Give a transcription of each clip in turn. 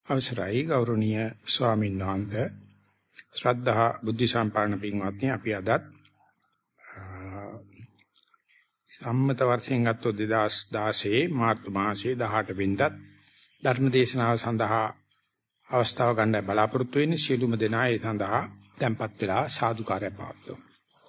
අවසරයි ගෞරවනීය ස්වාමීන් වහන්සේ ශ්‍රද්ධා බුද්ධ සම්පන්න පින්වත්නි අපි අදත් සම්මත වර්ෂයෙන් ගත්තොත් 2016 මාර්තු මාසයේ 18 වෙනිදා ධර්ම දේශනාව සඳහා අවස්ථාව ගන්න බලාපොරොත්තු වෙන්නේ සියලුම දෙනා ඒ සඳහා tempත් වෙලා සාදුකාරය පවත්වමු.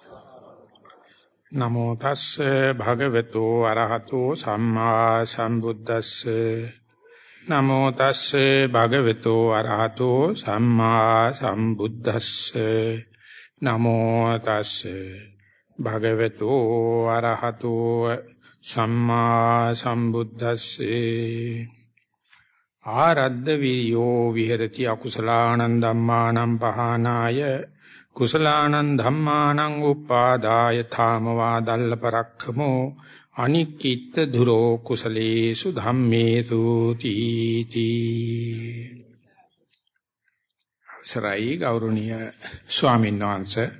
නමෝ තස්සේ භගවතු අරහතෝ සම්මා සම්බුද්දස්සේ නමෝ තස්සේ භගවතු අරහතෝ සම්මා සම්බුද්දස්සේ නමෝ තස්සේ භගවතු අරහතෝ සම්මා සම්බුද්දස්සේ ආරද්ධ වියෝ විහෙරති අකුසලානං ධම්මානං පහනාය කුසලානං ධම්මානං උපාදාය ධාමවා දල්ල පරක්ඛමෝ අනික්කිට දුරෝ කුසලේසු ධම්මේසු තීති. අවසරයි ගෞරවනීය ස්වාමීන් වහන්සේ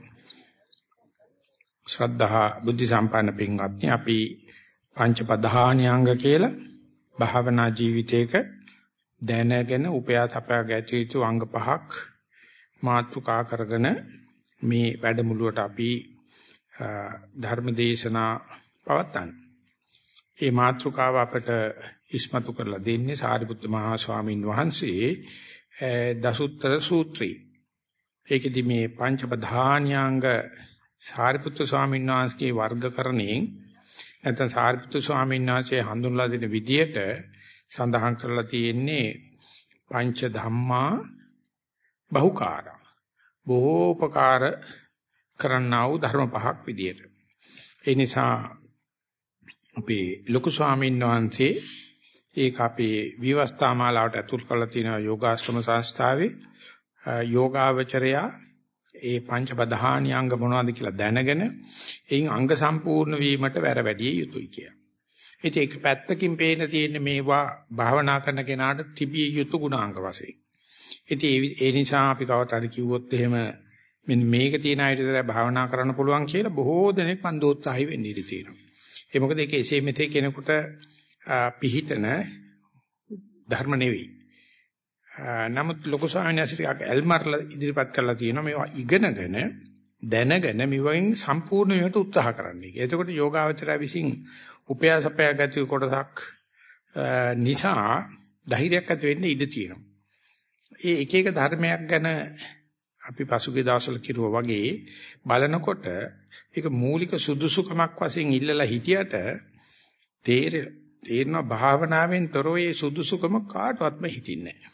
ශ්‍රද්ධා බුද්ධ සම්පන්න පින්වත්නි අපි පංච පධානියංග කියලා භාවනා ජීවිතයක දැනගෙන උපයා තපා ගැට යුතු අංග පහක් මාතෘකා කරගෙන මේ වැඩමුළුවට අපි ධර්ම දේශනා පවත්වන්නේ. මේ මාතෘකාව අපට ඉස්මතු කරලා දෙන්නේ සාරිපුත්ත මහා ස්වාමීන් වහන්සේ දසුත්තර සූත්‍රය. ඒකෙදි මේ පංච ප්‍රධානියාංග සාරිපුත්ත ස්වාමීන් වහන්සේගේ වර්ගකරණයෙන් නැත්නම් සාරිපුත්ත ස්වාමීන් වහන්සේ හඳුන්වලා දෙන විදියට සඳහන් කරලා තියෙන්නේ පංච ධම්මා බහුකාරා. බොහෝපකාර කරන්නා වූ ධර්ම පහක් විදියට. ඒ නිසා අපේ ලොකු ස්වාමීන් වහන්සේ ඒක අපේ විවස්ථා මාලාවට ඇතුල් කරලා තියෙන යෝගාශ්‍රම සංස්ථාවේ යෝගාවචරයා ඒ පංච ප්‍රධානියංග මොනවද කියලා දැනගෙන එයින් අංග සම්පූර්ණ වීමට වැර වැඩිය යුතුයි කියලා. ඉතින් ඒක පැත්තකින් පේන තියෙන්නේ මේවා භාවනා කරන කෙනාට තිබිය යුතු ගුණාංග වශයෙන්. ඉතින් ඒ නිසා අපි කවදාවත් හරි කිව්වොත් එහෙම මෙන්න මේක තියෙන අයට විතරයි භාවනා කරන්න පුළුවන් කියලා බොහෝ දෙනෙක් මන්දෝත්සාහි වෙන්න ඉඩ තියෙනවා. ඒ මොකද ඒක එසේ මෙතේ කෙනෙකුට පිහිටන ධර්ම නෙවෙයි. නමුත් ලොකු ස්වාමීන් වහන්සේට එල්මර්ලා ඉදිරිපත් කරලා තියෙනවා මේවා ඉගෙනගෙන දැනගෙන මෙවෙන් සම්පූර්ණ වෙන්නට උත්සාහ කරන්නයි. එතකොට යෝගාවචරය විසින් උපයාසපයා ගතිය කොටසක් නිසා ධෛර්යයක් ඇති වෙන්න ඉඩ තියෙනවා. ඒ එක එක ධර්මයක් ගැන අපි පසුගිය දවස්වල කිරුවා වගේ බලනකොට ඒක මූලික සුදුසුකමක් වශයෙන් ඉල්ලලා හිටියට තේරෙන භාවනාවෙන් තොරව ඒ සුදුසුකම කාටවත්ම හිටින්නේ නැහැ.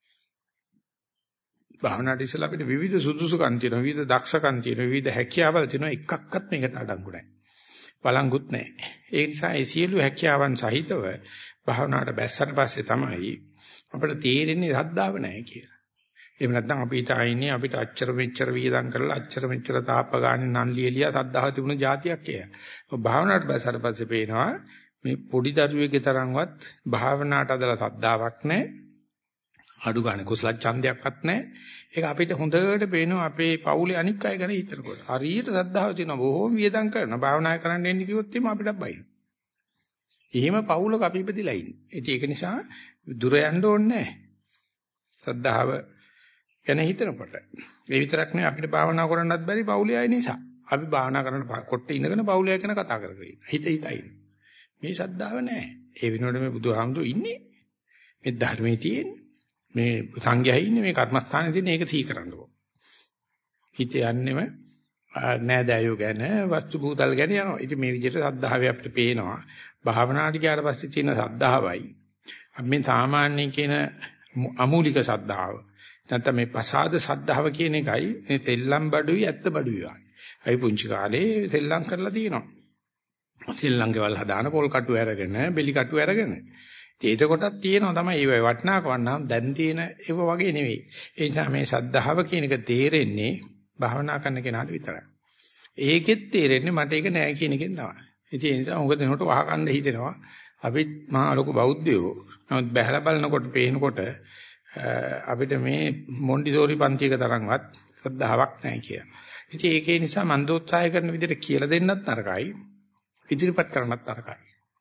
භාවනාවට ඉස්සලා අපිට විවිධ සුදුසුකම් තියෙනවා, විවිධ දක්ෂකම් තියෙනවා, විවිධ හැකියාවල් තියෙනවා. එකක්වත් මේකට අඩංගු නැහැ. බලංගුත් නැහැ. ඒ නිසා ඒ සියලු හැකියාවන් සහිතව භාවනාවට බැස්සට පස්සේ තමයි අපිට තේරෙන්නේ ශ්‍රද්ධාව නැහැ කියලා. එහෙම නැත්නම් අපිට ආයිනේ අපිට අච්චර මෙච්චර වීදම් කරලා අච්චර මෙච්චර තාප්ප ගානේ නන්ලියලියා සද්ධාව තිබුණ જાතියක් කියලා. භාවනාවට බැසට පස්සේ පේනවා මේ පොඩි දරුවෙක්ගේ තරම්වත් භාවනාවට අදලා සද්ධාාවක් නැහැ. අඩු ගන්න කුසල ඡන්දයක්වත් නැහැ. ඒක අපිට හොඳට පේනවා අපේ පවුලේ අනික් අය ගැන හිතනකොට. හරියට සද්ධාව තියෙනවා බොහෝම වීදම් කරනවා. භාවනා කරන්න එන්න කිව්වොත් එimhe අපිට බයින. එහෙම පවුලක අපි ඉපදිලා ඉන්නේ. ඉතින් ඒක නිසා දුර යන්න ඕනේ නැහැ. සද්ධාව ගැන හිතනකොට. ඒ විතරක් නෙවෙයි අපිට භාවනා කරන්නත් බැරි පෞලිය අය නිසා. අපි භාවනා කරන කොට ඉඳගෙන පෞලිය ගැන කතා කරගෙන හිතයි. මේ ශ්‍රද්ධාව නැහැ. ඒ වෙනුවට මේ බුදුහාමුදුරු ඉන්නේ. මේ ධර්මයේ තියෙන්නේ. මේ සංඝයා ඉන්නේ මේ කර්මස්ථානයේ තියෙන ඒක සී කරන්න ඕන. හිත යන්නෙම නෑදෑයෝ ගැන වස්තු භූතල් ගැන යනවා. ඉතින් මේ විදිහට ශ්‍රද්ධාවේ අපිට පේනවා. භාවනාට ගියාට පස්සේ තියෙන ශ්‍රද්ධාවයි. අපි මේ සාමාන්‍ය කියන අමූලික ශ්‍රද්ධාව නැත්නම් මේ පසාද සද්ධාව කියන එකයි මේ තෙල්ලම් බඩුයි ඇත්ත බඩුයි වගේ. අපි පුංචි කාලේ තෙල්ලම් කරලා තියෙනවා. තෙල්ලම් ගෙවල් හදාන පොල් කටු අරගෙන බෙලි කටු අරගෙන. ඉතින් ඒකකොටත් තියෙනවා තමයි ඒ වටිනාකම නම් දැන් තියෙන ඒව වගේ නෙවෙයි. ඒ නිසා මේ සද්ධාව කියන එක තේරෙන්නේ භාවනා කරන කෙනාට විතරයි. ඒකෙත් තේරෙන්නේ මට ඒක නෑ කියන එකෙන් තමයි. ඉතින් ඒ නිසා උඟ දෙනකොට වහකණ්ඩ හිතෙනවා. අපි මහා ලොකු බෞද්ධයෝ. නමුත් බහැලා බලනකොට පේනකොට අපිට මේ මොන්ටිසෝරි පන්තියක තරම්වත් ශ්‍රද්ධාවක් නැහැ කියලා. ඉතින් ඒකේ නිසා මන්දෝත්සාහය කරන විදිහට කියලා දෙන්නත් නරකයි. ඉදිරිපත් කරන්නත් නරකයි.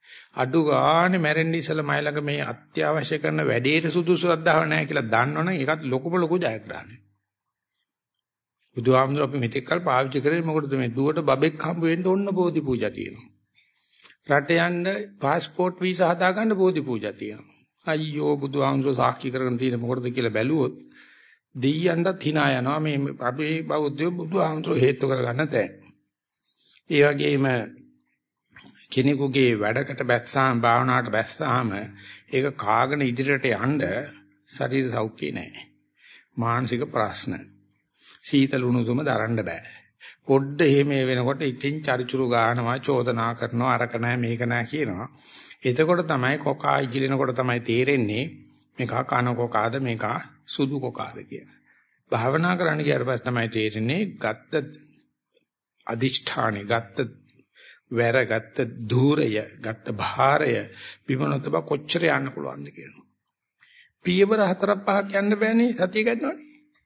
අඩු ගානේ මැරෙන්න ඉස්සලා මයි ළඟ මේ අත්‍යවශ්‍ය කරන වැඩේට සුදුසු ශ්‍රද්ධාව නැහැ කියලා දන්නවනම් ඒකත් ලොකුම ලොකු ජයග්‍රහණයක්. බුදුහාමුදුර අපි මෙතෙක් කල් පාවිච්චි කරේ මොකටද මේ දුවට බබෙක් හම්බ වෙන්න ඕන බෝධි පූජා තියෙනවා. රට යන්න પાස්පෝර්ට් වීසා හදා ගන්න බෝධි පූජා තියෙනවා. අයියෝ බුදුහාමුදුර සාක්ෂි කරගෙන තියෙන මොකටද කියලා බැලුවොත් දෙයියන්ටත් hina යනවා මේ අපේ බෞද්ධයෝ බුදුහාමුදුර හේතු කරගන්න තැන. ඒ වගේම කෙනෙකුගේ වැඩකට බැස්සාම භාවනාවට බැස්සාම ඒක කාගෙන ඉදිරියට යන්න ශරීර සෞඛ්‍ය නැහැ. මානසික ප්‍රශ්න. සීතල උණුසුම දරන්න බෑ. පොඩ්ඩ එහෙම වෙනකොට ඉතින් චරිචුරු ගන්නවා චෝදනා කරනවා අරක නැහැ මේක නැහැ කියනවා. එතකොට තමයි කොකා ඉගිලෙනකොට තමයි තේරෙන්නේ මේකා කන කොකාද මේකා සුදු කොකාද කියලා. භාවනා කරන්න ගියාට පස්සේ තමයි තේරෙන්නේ ගත්ත අදිෂ්ඨානෙ ගත්ත වැර ගත්ත ධූරය ගත්ත භාරය විමනොත බ කොච්චර යන්න පුළුවන්ද කියනවා. පියවර 4-5ක් යන්න බෑනේ සතිය ගන්නවනේ.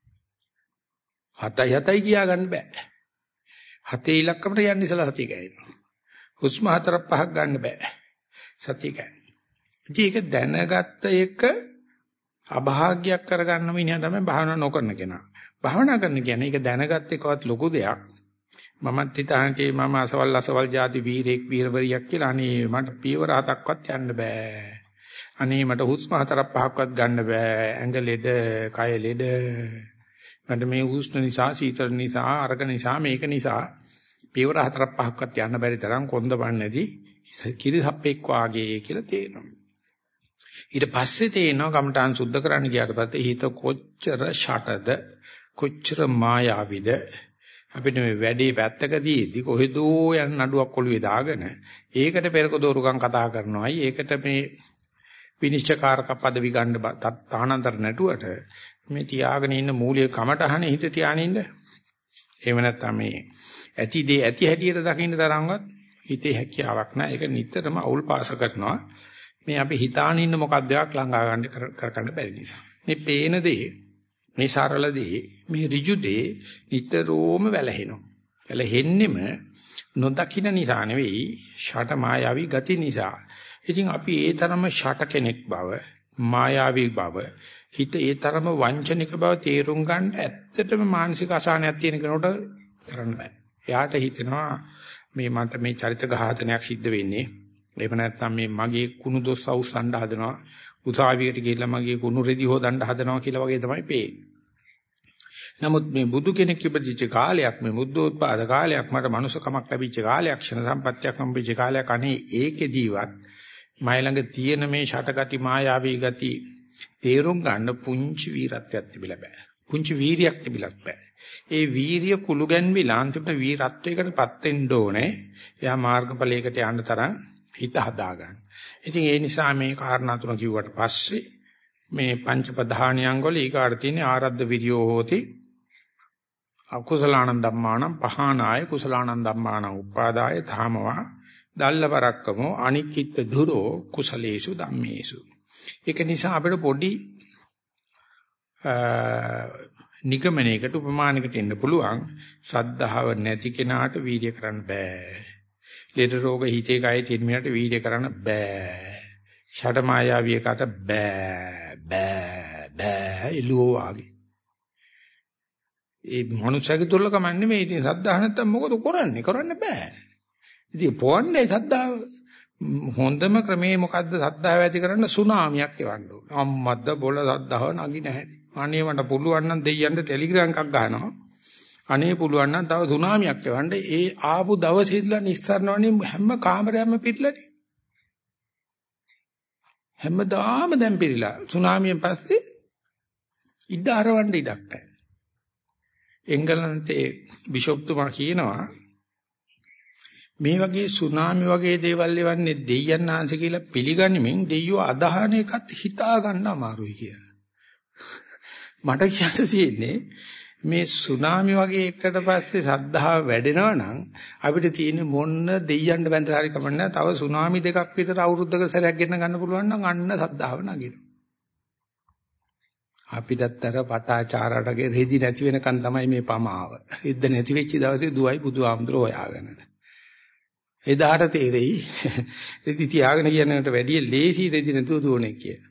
7යි කියා ගන්න බෑ. 7 ඉලක්කමට යන්න ඉස්සලා සතිය ගන්නවා. හුස්ම 4-5ක් ගන්න බෑ. සතිය ගන්න. ඉතින් ඒක දැනගත්ත එක අභාග්‍යයක් කරගන්න මිනිහා තමයි භාවනා නොකරන කෙනා. භාවනා කරන කියන්නේ ඒක දැනගත්ත එකවත් ලොකු දෙයක්. මමත් හිතාන්නේ මම අසවල් ಜಾති වීරෙක් වීරවරියක් කියලා. අනේ මට පියවර 7ක්වත් යන්න බෑ. අනේ මට හුස්ම 4-5ක්වත් ගන්න බෑ. ඇඟ ලෙඩ, කය ලෙඩ. මට මේ උෂ්ණ නිසා, සීතල නිසා, අරක නිසා, මේක නිසා පියවර 4-5ක්වත් යන්න බැරි තරම් කොන්ද බන්නේ කිරි සප්පෙක් වාගේ කියලා තේරෙනවා. ඊට පස්සේ තේරෙනවා කමඨාන් සුද්ධ කරන්න ගියාට පස්සේ හිත කොච්චර ෂටද, කොච්චර මායාවිද. අපිට මේ වැඩේ පැත්තකදීදී කොහෙදෝ යන නඩුවක් ඔළුවේ දාගෙන ඒකට පෙරක දෝරුකම් කතා කරනවායි ඒකට මේ විනිශ්චයකාරක පදවි ගන්න තානන්තර නැටුවට මේ තියාගෙන ඉන්න මූලික කමටහනේ හිත තියාගෙන ඉන්න. එහෙම නැත්නම් මේ ඇති දේ ඇති හැටියට දකින්න තරම්වත් හිතේ හැකියාවක් නැහැ. ඒක නිතරම අවුල් පාස කරනවා. මේ අපි හිතාන ඉන්න මොකක්ද එකක් ළඟා ගන්න කරගන්න බැරි නිසා. මේ පේන දේ, මේ සරල දේ, මේ ඍජු දේ නිතරම වැළහෙනවා. වැළහෙන්නෙම නොදකින්න නිසා නෙවෙයි, ෂට මායාවී ගති නිසා. ඉතින් අපි ඒ තරම ෂට කෙනෙක් බව, මායාවී බව, හිත ඒ තරම වංචනික බව තේරුම් ගන්න ඇත්තටම මානසික අසහනයක් තියෙන කෙනෙකුට කරන්න බෑ. එයාට හිතෙනවා මේ මට මේ චරිත ඝාතනයක් සිද්ධ වෙන්නේ. එහෙම නැත්නම් මේ මගේ කුණු දොස් අවුස්සන්න හදනවා. උසාවියට ගිහිල්ලා මගේ කුණු රෙදි හොදන්න හදනවා කියලා වගේ තමයි පේන්නේ. නමුත් මේ බුදු කෙනෙක් ඉපදිච්ච කාලයක්, මේ බුද්ධෝත්පාද කාලයක්, මට මනුස්සකමක් ලැබිච්ච කාලයක්, ක්ෂණ සම්පත්තියක් හම්බෙච්ච කාලයක් අනේ ඒකෙදීවත් මයි ළඟ තියෙන මේ ෂටගති මායාවී ගති තේරුම් ගන්න පුංචි වීරත්වයක් තිබිලා බෑ. පුංචි වීරියක් තිබිලත් බෑ. ඒ වීරිය කුළු ගැන්විලා අන්තිමට වීරත්වයකටපත් වෙන්න ඕනේ. එයා මාර්ගඵලයකට යන්න තරම් හිත හදාගන්න. ඉතින් ඒ නිසා මේ කාරණා තුන කිව්වට පස්සේ මේ පංච ප්‍රධානියංග වල ඊගාට තියෙන ආරද්ධ විරියෝ හෝති අකුසලානං ධම්මානං පහානාය කුසලානං ධම්මානං උපාදාය ධාමවා දල්ලපරක්කමෝ අනික්කිට ධුරෝ කුසලේසු ධම්මේසු. ඒක නිසා අපිට පොඩි නිගමනයකට උපමානයකට එන්න පුළුවන්. ශ්‍රද්ධාව නැති කෙනාට වීර්ය කරන්න බෑ. ලෙඩ රෝග හිතේ කයේ තියෙන මිනිහට වීර්ය කරන්න බෑ. ෂඩ මායාවියකට බෑ එළුවෝ ආගේ. ඒ මනුස්සයගේ දුර්ලභම නෙමෙයි. ඉතින් ශ්‍රද්ධාව නැත්තම් මොකද කරන්නේ? කරන්න බෑ. ඉතින් පොන්නේ ශ්‍රද්ධාව හොඳම ක්‍රමේ මොකද්ද? ශ්‍රද්ධාව ඇති කරන්න සුනාමියක් එවන්න ඕන. අම්මද්ද බොල ශ්‍රද්ධාව නගි නැහැ. අනේ මට පුළුවන් නම් දෙයියන්ට ටෙලිග්‍රෑම් එකක් ගහනවා. අනේ පුළුවන් නම් තව සුනාමියක් එවන්න. ඒ ආපු දවසේ ඉඳලා නිස්සාරණවනේ හැම කාමරයක්ම පිටලානේ. හැමදාම දැන් පිළිලා. සුනාමියෙන් පස්සේ ඉඩ අරවන්න ඉඩක් නැහැ. එංගලන්තේ බිෂොප්තුමා කියනවා මේ වගේ සුනාමි වගේ දේවල් එවන්නේ දෙයයන් ආංශ කියලා පිළිගනිමින් දෙයියෝ අදහන එකත් හිතා ගන්න අමාරුයි කියලා. මට කියන්න තියෙන්නේ මේ සුනාමි වගේ එකට පස්සේ සද්ධාව වැඩෙනවා නම් අපිට තියෙන මොන්න දෙයයන්ට බැඳලා හරි කමන්නේ තව සුනාමි දෙකක් විතර අවුරුද්දක සැරයක් ගෙන්න ගන්න පුළුවන් නම් අන්න සද්ධාව නගිනවා. අපිටත් අර පටාචාරාටගේ රෙදි නැති වෙනකන් තමයි මේ පමාව. ඉද්ද නැති වෙච්ච දවසේ දුවයි බුදුහාමුදුරෝ හොයාගෙන. එදාට තේරෙයි රෙදි තියාගෙන කියනකට වැඩිය ලේසි රෙදි නැතුව දුවන්නේ කියලා.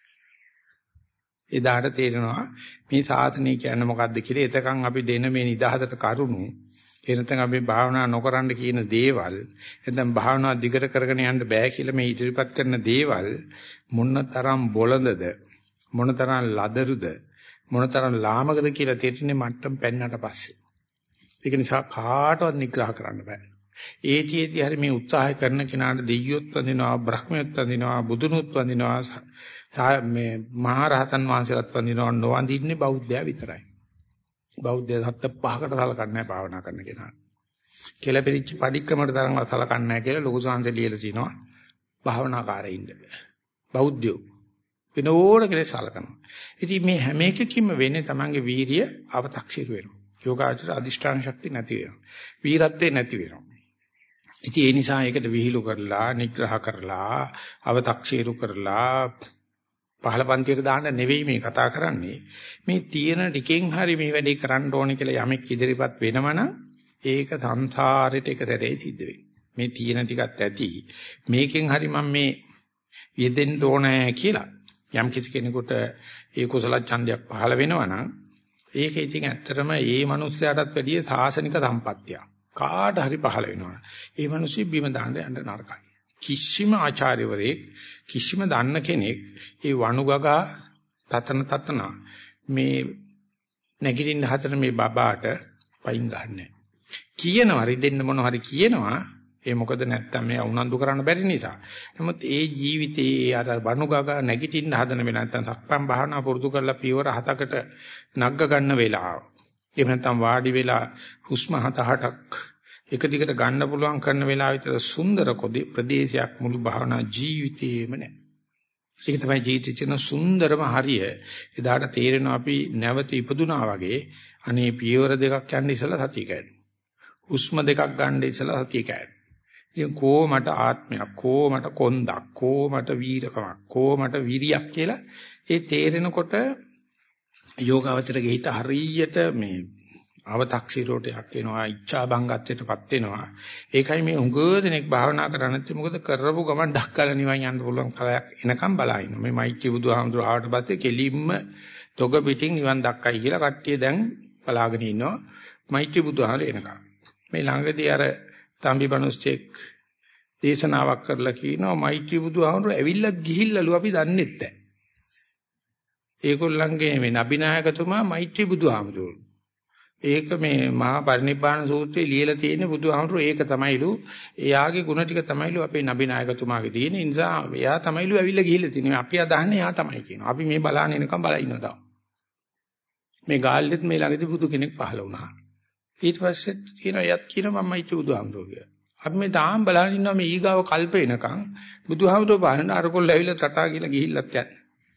එදාට තේරෙනවා මේ සාසනය කියන්නේ මොකද්ද කියලා. එතකන් අපි දෙන මේ නිදහසට කරුණු එනතන් අපි භාවනා නොකරන්න කියන දේවල් එතෙන් භාවනා දිගට කරගෙන යන්න බෑ කියලා මේ ඉදිරිපත් කරන දේවල් මොනතරම් බොළඳද මොනතරම් ලදරුද මොනතරම් ලාමකද කියලා තේරෙන්නේ මට්ටම් පෙන්නට පස්සේ. ඒක නිසා කාටවත් නිග්‍රහ කරන්න බෑ. ඒතිෙදි හරි මේ උත්සාහය කරන කෙනාට දෙයියොත් වඳිනවා බ්‍රහ්මයොත් වඳිනවා බුදුනුත් වඳිනවා මේ මහා රහතන් වහන්සේලාත් වඳිනවා නොවඳින්නේ බෞද්ධයා විතරයි. බෞද්ධය සත්‍ය පහකට සලකන්නේ නැහැ භාවනා කරන කෙනාට. කියලා පිළිච්ච පඩික්කමට තරම් සලකන්නේ නැහැ කියලා ලොකු සංහසේ ලියලා තිනවා භාවනාකාරයින්ද. බෞද්ධයෝ වෙන ඕන කෙනෙක් සලකනවා. ඉතින් මේ හැම එකකින්ම වෙන්නේ Tamange වීරිය අව탁සිරු වෙනවා. යෝගාචර අධිෂ්ඨාන ශක්තිය නැති වෙනවා. වීරත්වේ නැති වෙනවා. ඉතින් ඒ නිසා ඒකට විහිළු කරලා නිග්‍රහ කරලා අව탁සිරු කරලා පහළ පන්තියට දාන්න නෙවෙයි මේ කතා කරන්නේ. මේ තියෙන ටිකෙන් හරි මේ වැඩේ කරන්න ඕනේ කියලා යමෙක් ඉදිරිපත් වෙනවනම් ඒක සංසාරෙට එක සැරේ සිද්ධ වෙන්නේ. මේ තියෙන ටිකත් ඇති. මේකෙන් හරි මම මේ යෙදෙන්න ඕනේ කියලා යම් කිසි කෙනෙකුට ඒ කුසල ඡන්දයක් පහළ වෙනවනම් ඒක ඉතින් ඇත්තටම ඒ මනුස්සයාටත් වැඩිය සාසනික සම්පත්තියක්. කාට හරි පහළ වෙනවා. ඒ මිනිස්සු බිම දාන්න යන්න නරකයි. කිසිම ආචාර්යවරයෙක් කිසිම දන්න කෙනෙක් ඒ වණුගගා තතන මේ නැගිටින්න හතර මේ බබාට පයින් ගන්නෑ. කියනවා රිදෙන්න මොන හරි කියනවා. ඒ මොකද නැත්තම් මේ උනන්දු කරන්න බැරි නිසා. නමුත් ඒ ජීවිතේ අර වණුගගා නැගිටින්න හදන වෙලාව නැත්තම් සක්පම් භාවනා පුරුදු කරලා පියවර 7කට නග්ග ගන්න වෙලාව. එහෙම නැත්තම් වාඩි වෙලා හුස්ම 7-8ක් එක දිගට ගන්න පුළුවන් කරන වෙලාව විතර සුන්දර ප්‍රදේශයක් මුළු භාවනා ජීවිතේම නැහැ. ඒක තමයි ජීවිතේ සුන්දරම හරිය. එදාට තේරෙනවා අපි නැවත ඉපදුනා වගේ අනේ පියවර දෙකක් යන්න ඉස්සලා සතිය කැඩෙනවා. හුස්ම දෙකක් ගන්න ඉස්සලා සතිය කැඩෙනවා. ඉතින් කොමට ආත්මයක් කොමට කොන්දක් කොමට වීරකමක් කොමට විරියක් කියලා ඒ තේරෙනකොට යෝගාවචරගේ හිත හරියට මේ අව탁සිරෝට යක් වෙනවා ඉච්ඡා බංගත්වයටපත් වෙනවා. ඒකයි මේ උඟ දෙනෙක් භාවනා කරන්නේ මොකද කරපු ගමන් ඩක්කල නිවන් යන්න පුළුවන් කලයක් එනකම් බලයින්න. මේ මෛත්‍රී බුදුහාමුදුර ආවට පස්සේ කෙලින්ම තොග පිටින් නිවන් දක්කයි කියලා කට්ටිය දැන් බලාගෙන ඉන්නවා මෛත්‍රී බුදුහාමුදුර එනකම්. මේ ළඟදී අර තම්බි බණුස්සෙක් දේශනාවක් කරලා කියනවා මෛත්‍රී බුදුහාමුදුර ඇවිල්ලා ගිහිල්ලාලු අපි දන්නෙත් නැහැ. ඒගොල්ලන්ගේ මේ නබිනායකතුමා මෛත්‍රී බුදුහාමුදුරුවෝ. ඒක මේ මහා පරිනිබ්බාන සූත්‍රයේ ලියලා තියෙන බුදුහාමුදුරුවෝ ඒක තමයිලු. එයාගේ ගුණ ටික තමයිලු අපේ නබිනායකතුමාගේ තියෙන නිසා එයා තමයිලු ඇවිල්ලා ගිහිල්ලා තිනේ. අපි අදහන්නේ එයා තමයි කියනවා. අපි මේ බලන්න එනකම් බලා ඉන්නවා තාම. මේ ගාල්ලෙත් මේ ළඟදී බුදු කෙනෙක් පහළ වුණා. ඊට පස්සේ කියනවා යත් කියනවා මම මෛත්‍රී බුදුහාමුදුරුවෝ කියලා. අපි මේ තාම බලන් ඉන්නවා මේ ඊගාව කල්ප එනකම් බුදුහාමුදුරුවෝ පහළන අරකොල්ල ඇවිල්ලා තටා කියලා ගිහිල්ලත් යන්නේ.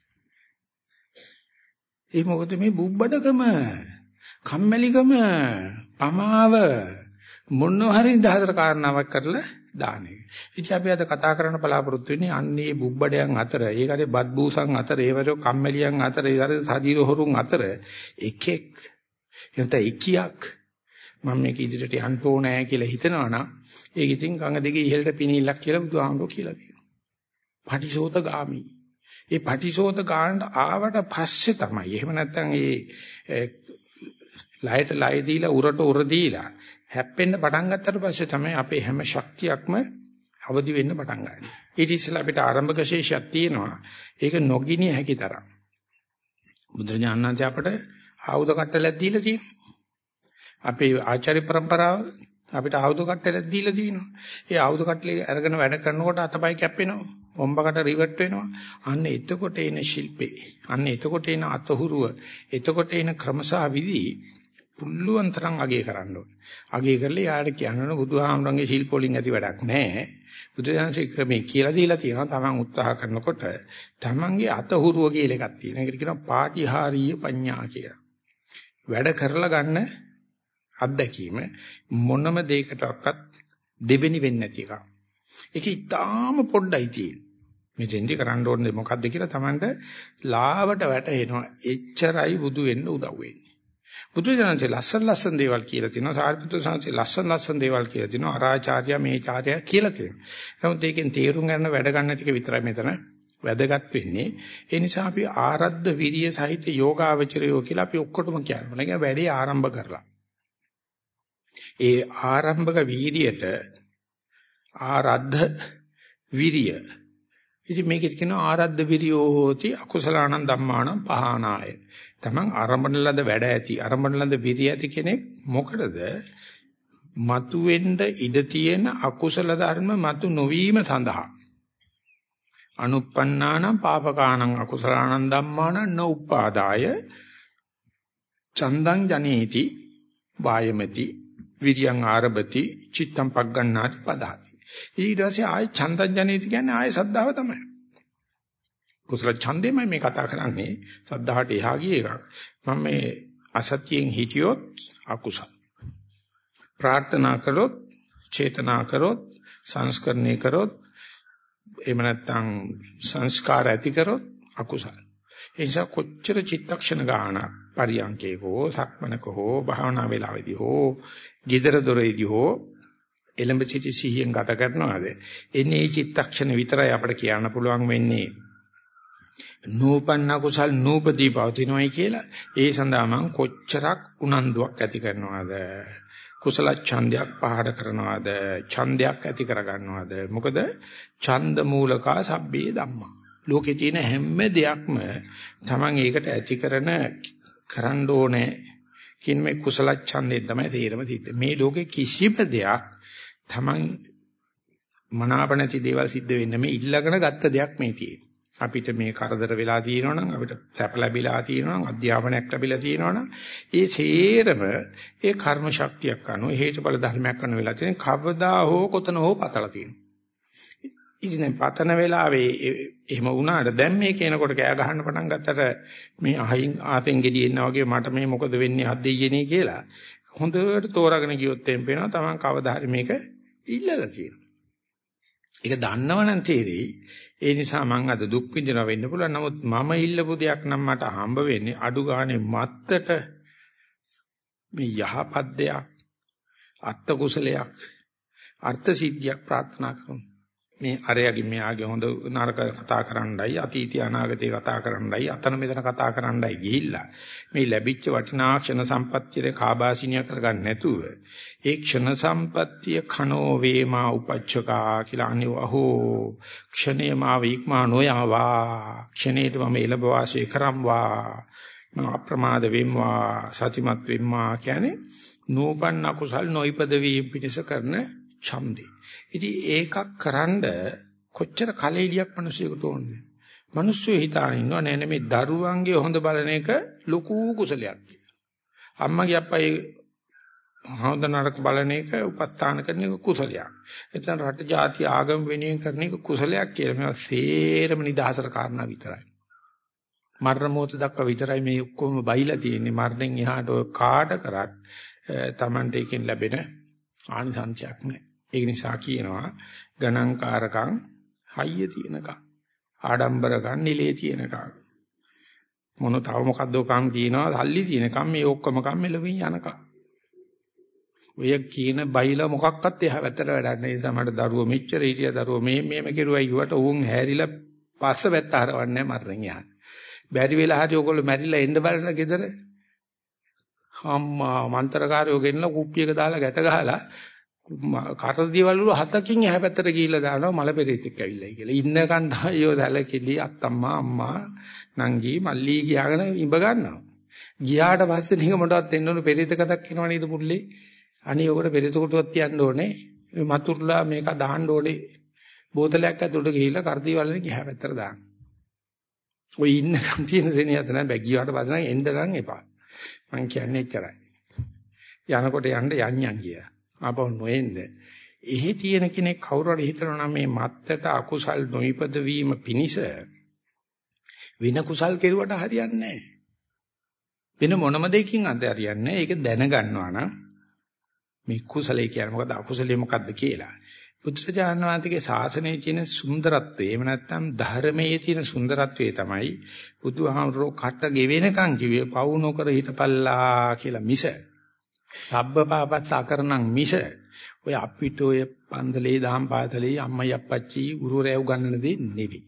ඒ මොකද මේ බුබ්බඩකම කම්මැලිකම පමාව මොන හරි දහතර කාරණාවක් කරලා දාන එක. ඉතින් අපි අද කතා කරන්න බලාපොරොත්තු වෙන්නේ අන්නේ බුබ්බඩයන් අතර, ඒකේ බත්බූසන් අතර, ඒවරෝ කම්මැලියන් අතර, ඒතර සජීව හොරුන් අතර එකෙක් එතන එකියක් මම මේක ඉදිරියට යන්න ඕනෑ කියලා හිතනවනම් ඒක ඉතින් ගඟ දිගේ ඉහළට පිනිල්ලක් කියලා බුදුහාමුදුරුවෝ කියලා තියෙනවා. පටිසෝත ගාමි. ඒ පටිසෝත ගානට ආවට පස්සේ තමයි. එහෙම නැත්නම් ඒ ලයට ලය දීලා උරට උර දීලා හැප්පෙන්න පටන් ගත්තට පස්සේ තමයි අපේ හැම ශක්තියක්ම අවදි වෙන්න පටන් ගන්නේ. ඊට ඉස්සෙල්ලා අපිට ආරම්භක ශේෂයක් තියෙනවා. ඒක නොගිනිය හැකි තරම්. බුදුරජාණන් වහන්සේ අපට ආයුධ කට්ටලක් දීලා තියෙනවා. අපේ ආචාර්ය પરම්පරාව අපිට ආයුධ කට්ටලක් දීලා තියෙනවා. ඒ ආයුධ කට්ටලේ අරගෙන වැඩ කරනකොට අතපය කැපෙනවා. ඔම්බකට රිවර්ට් වෙනවා. අන්න එතකොට එන ශිල්පේ. අන්න එතකොට එන අතහුරුව. එතකොට එන ක්‍රමසහ විදි පුල්ලුවන් තරම් අගය කරන්න ඕනේ. අගය කරලා යාට කියන්න බුදුහාමරංගේ ශිල්ප වලින් ඇති වැඩක් නැහැ. බුදුදහමේ ක්‍රමේ කියලා දීලා තියෙනවා. Taman උත්සාහ කරනකොට Tamanගේ අතහුරුව කියලා එකක් තියෙනවා. ඒකට කියනවා පාටිහාරීය පඤ්ඤා කියලා. වැඩ කරලා ගන්න අත්දැකීම මොනම දෙයකටවත් දෙවෙනි වෙන්නේ නැති එකක්. ඒක ඊටාම පොඩ්ඩයි තියෙන්නේ. මෙතෙන්දි කරන්න ඕනේ මොකද්ද කියලා Tamanට ලාවට වැටහෙනවා. එච්චරයි බුදු වෙන්න උදව් වෙන්නේ. බුදුජානකේ ලස්සන දේවල් කියලා තිනවා. සාරිපුත්‍ර සාංශේ ලස්සන දේවල් කියලා තිනවා. අරාචාර්ය මේචාර්ය කියලා තියෙනවා. නමුත් ඒකෙන් තේරුම් ගන්න වැඩ ගන්න ටික විතරයි මෙතන වැදගත් වෙන්නේ. ඒ නිසා අපි ආරද්ධ විරිය සහිත යෝගාවචරයෝ කියලා අපි ඔක්කොටම කියනවා. ඒක වැඩි ආරම්භ කරලා. ඒ ආරම්භක වීර්යයට ආරද්ධ විරිය. ඉතින් මේකෙත් කියනවා ආරද්ධ විරියෝ හෝති අකුසලානං ධම්මානං පහානාය. තමන් ආරම්භන ලද වැඩ ඇති ආරම්භන ලද විරිය ඇති කෙනෙක් මොකටද? මතු වෙන්න ඉඩ තියෙන අකුසල ධර්ම මතු නොවීම සඳහා. අනුප්පන්නානං පාපකානං අකුසලානං ධම්මානං නෝපාදාය චන්දං ජනේති වායමති විරියං ආරභති චිත්තං පග්ගණ්ණාති පදාති. ඊට පස්සේ ආය චන්දං ජනේති කියන්නේ ආය සද්ධාව තමයි. කුසල ඡන්දෙමයි මේ කතා කරන්නේ. සද්ධාහට එහා ගිය එකක්. මම මේ අසත්‍යයෙන් හිටියොත් අකුසල. ප්‍රාර්ථනා කරොත්, චේතනා කරොත්, සංස්කරණය කරොත්, එහෙම නැත්නම් සංස්කාර ඇති කරොත් අකුසල. ඒ නිසා කොච්චර චිත්තක්ෂණ ගාන පරියන්කේක හෝ සක්මනක හෝ භාවනා වේලාවේදී හෝ gedara doreදී හෝ එළඹ සිටි සිහියෙන් ගත කරනවාද? එන්නේ මේ චිත්තක්ෂණ විතරයි අපිට කියන්න පුළුවන් වෙන්නේ. නූපන්න කුසල් නූපදී පවතිනවයි කියලා. ඒ සඳහා මම කොච්චරක් උනන්දුවක් ඇති කරනවද? කුසල ඡන්දයක් පහළ කරනවද? ඡන්දයක් ඇති කරගන්නවද? මොකද ඡන්ද මූලකා සබ්බේ ධම්මා. ලෝකේ තියෙන හැම දෙයක්ම Taman ඒකට ඇති කරන්න ඕනේ කියන මේ කුසල ඡන්දයෙන් තමයි තේරෙම තිබෙන්නේ. මේ ලෝකේ කිසිම දෙයක් Taman මනාප නැති දේවල් සිද්ධ වෙන්නේ මේ ඉල්ලගෙන ගත්ත දෙයක් මේ තියෙන්නේ. අපිට මේ කරදර වෙලා තියෙනවනම් අපිට සැප ලැබිලා තියෙනවනම් අධ්‍යාපනයක් ලැබිලා තියෙනවනම් ඒ සේරම ඒ කර්ම ශක්තියක් අනුව හේතුඵල ධර්මයක් අනුව වෙලා තියෙන කවදා හෝ කොතන හෝ පතලා තියෙනවා. ඉතින් පතන වෙලාවේ එහෙම වුණාට දැන් මේ කියනකොට කෑ ගහන්න පටන් ගත්තට මේ අහින් ආතෙන් ගෙඩියෙන්න වගේ මට මේ මොකද වෙන්නේ අද්දෙයියනේ කියලා හොඳට තෝරාගෙන ගියොත් එම් පේනවා තමන් කවදා හරි මේක ඉල්ලලා තියෙනවා. ඒක දන්නවනම් තේරෙයි. ඒ නිසා මම අද දුක් විඳිනවා වෙන්න පුළුවන්. නමුත් මම ඉල්ලපු දෙයක් නම් මට හම්බ වෙන්නේ අඩු ගානේ මත්තට මේ යහපත් දෙයක්, අත්ත කුසලයක්, අර්ථ සිද්ධියක් ප්‍රාර්ථනා කරමු. මේ අරයගේ මෙයාගේ හොඳ නරක කතා කරන්නයි, අතීතය අනාගතේ කතා කරන්නයි, අතන මෙතන කතා කරන්නයි ගිහිල්ලා මේ ලැබිච්ච වටිනා ක්ෂණ සම්පත්තියේ කාබාසිනිය කරගන්න නැතුව ඒ ක්ෂණ සම්පත්තිය කනෝ වේමා උපච්චකා කියලා අනිවහෝ ක්ෂණේමා වීක්මා නොයවා ක්ෂණේට මම එළඹ වාසය කරම්වා මම අප්‍රමාද වෙම්වා සතිමත් වෙම්වා කියන්නේ නූපන්න කුසල් නොයිපද වීම පිණිස කරන ඡන්දේ. ඉතින් ඒකක් කරන්ඩ කොච්චර කලෙලියක් මිනිස්සුෙකුට ඕනද? මිනිස්සු හිතාන ඉන්නවා නෑ මේ දරුවන්ගේ හොඳ බලන එක ලොකු කුසලයක් කියලා. අම්මගේ අප්පයි හොඳ නරක බලන එක උපස්ථාන කරන එක කුසලයක්. එතන රට ජාති ආගම වෙනුවෙන් කරන එක කුසලයක් කියලා. මේවා සේරම නිදහසට කාරණා විතරයි. මරණ මොහොත දක්වා විතරයි මේ ඔක්කොම බයිලා තියෙන්නේ. මරණයෙන් එහාට ඔය කාට කරත් Tamante එකෙන් ලැබෙන ආනිසංසයක් නෑ. ඒ නිසා කියනවා ගණන්කාරකම් හයිය තියෙනකම් ආඩම්බරකම් නිලේ තියෙනකම් මොන තව මොකද්ද කම් තියෙනවා සල්ලි තියෙනකම් මේ ඔක්කොම කම් මෙලවින් යනකම් ඔය කියන බයිලා මොකක්වත් එහා වැතට වැඩක් නැහැ. ඒ නිසා මට දරුවෝ මෙච්චර හිටියා දරුවෝ මේම කෙරුවයි කිව්වට උන් හැරිලා පස්ස වැත්ත හරවන්නේ මරණින් යහන. බැරි වෙලා හරි ඔයගොල්ලෝ මැරිලා එන්න බලන ගෙදර අම්මා මන්තරකාරයෝ ගෙන්නලා කුප්පියක දාලා ගැට ගහලා කරදීවල වල හතකින් එහා පැත්තට ගිහිල්ලා දානවා මල පෙරේතෙක් ඇවිල්ලා කියලා. ඉන්නකන් තමයි ඔය දැලකිලි අත්තම්මා අම්මා නංගි මල්ලි කියාගෙන ඉඹ ගන්නවා. ගියාට පස්සේ නිකමටවත් එන්න ඕන පෙරේත කතක් එනවා නේද පුල්ලේ. අනේ ඔකට පෙරේත කොටුවක් තියන්න ඕනේ. මතුරුලා මේක දාන්න ඕනේ. බෝතලයක් ඇතුළට ගිහිල්ලා කරදීවල වලින් එහා පැත්තට දාන්න. ඔය ඉන්නකන් තියෙන දෙනිය අත නෑ බෑ ගියාට පස්සේ නම් එන්න නම් එපා. මං කියන්නේ එච්චරයි. යනකොට යන්න යන්යන් කියා. ආපහු නොඑන්න. එහි තියෙන කෙනෙක් කවුරු හරි හිතනවා නම් මේ මත්තට අකුසල් නොයිපද වීම පිණිස වෙන කුසල් කෙරුවට හරියන්නේ නැහැ. වෙන මොනම දෙයකින් අද හරියන්නේ නැහැ. ඒක දැනගන්නවා නම් මේ කුසලයේ කියන්නේ මොකද්ද අකුසලයේ මොකද්ද කියලා. බුදුරජාණන් වහන්සේගේ ශාසනයේ තියෙන සුන්දරත්වය එහෙම නැත්නම් ධර්මයේ තියෙන සුන්දරත්වය තමයි බුදුහාමුදුරෝ කට ගෙවෙනකන් කිව්වේ පවු නොකර හිටපල්ලා කියලා මිස සබ්බපාපත් අකරණං මිස ඔය අපිට ඔය පන්දලේ දහම් පාතලේ අම්මයි අප්පච්චි ගුරුවරයා උගන්වන දේ නෙවෙයි.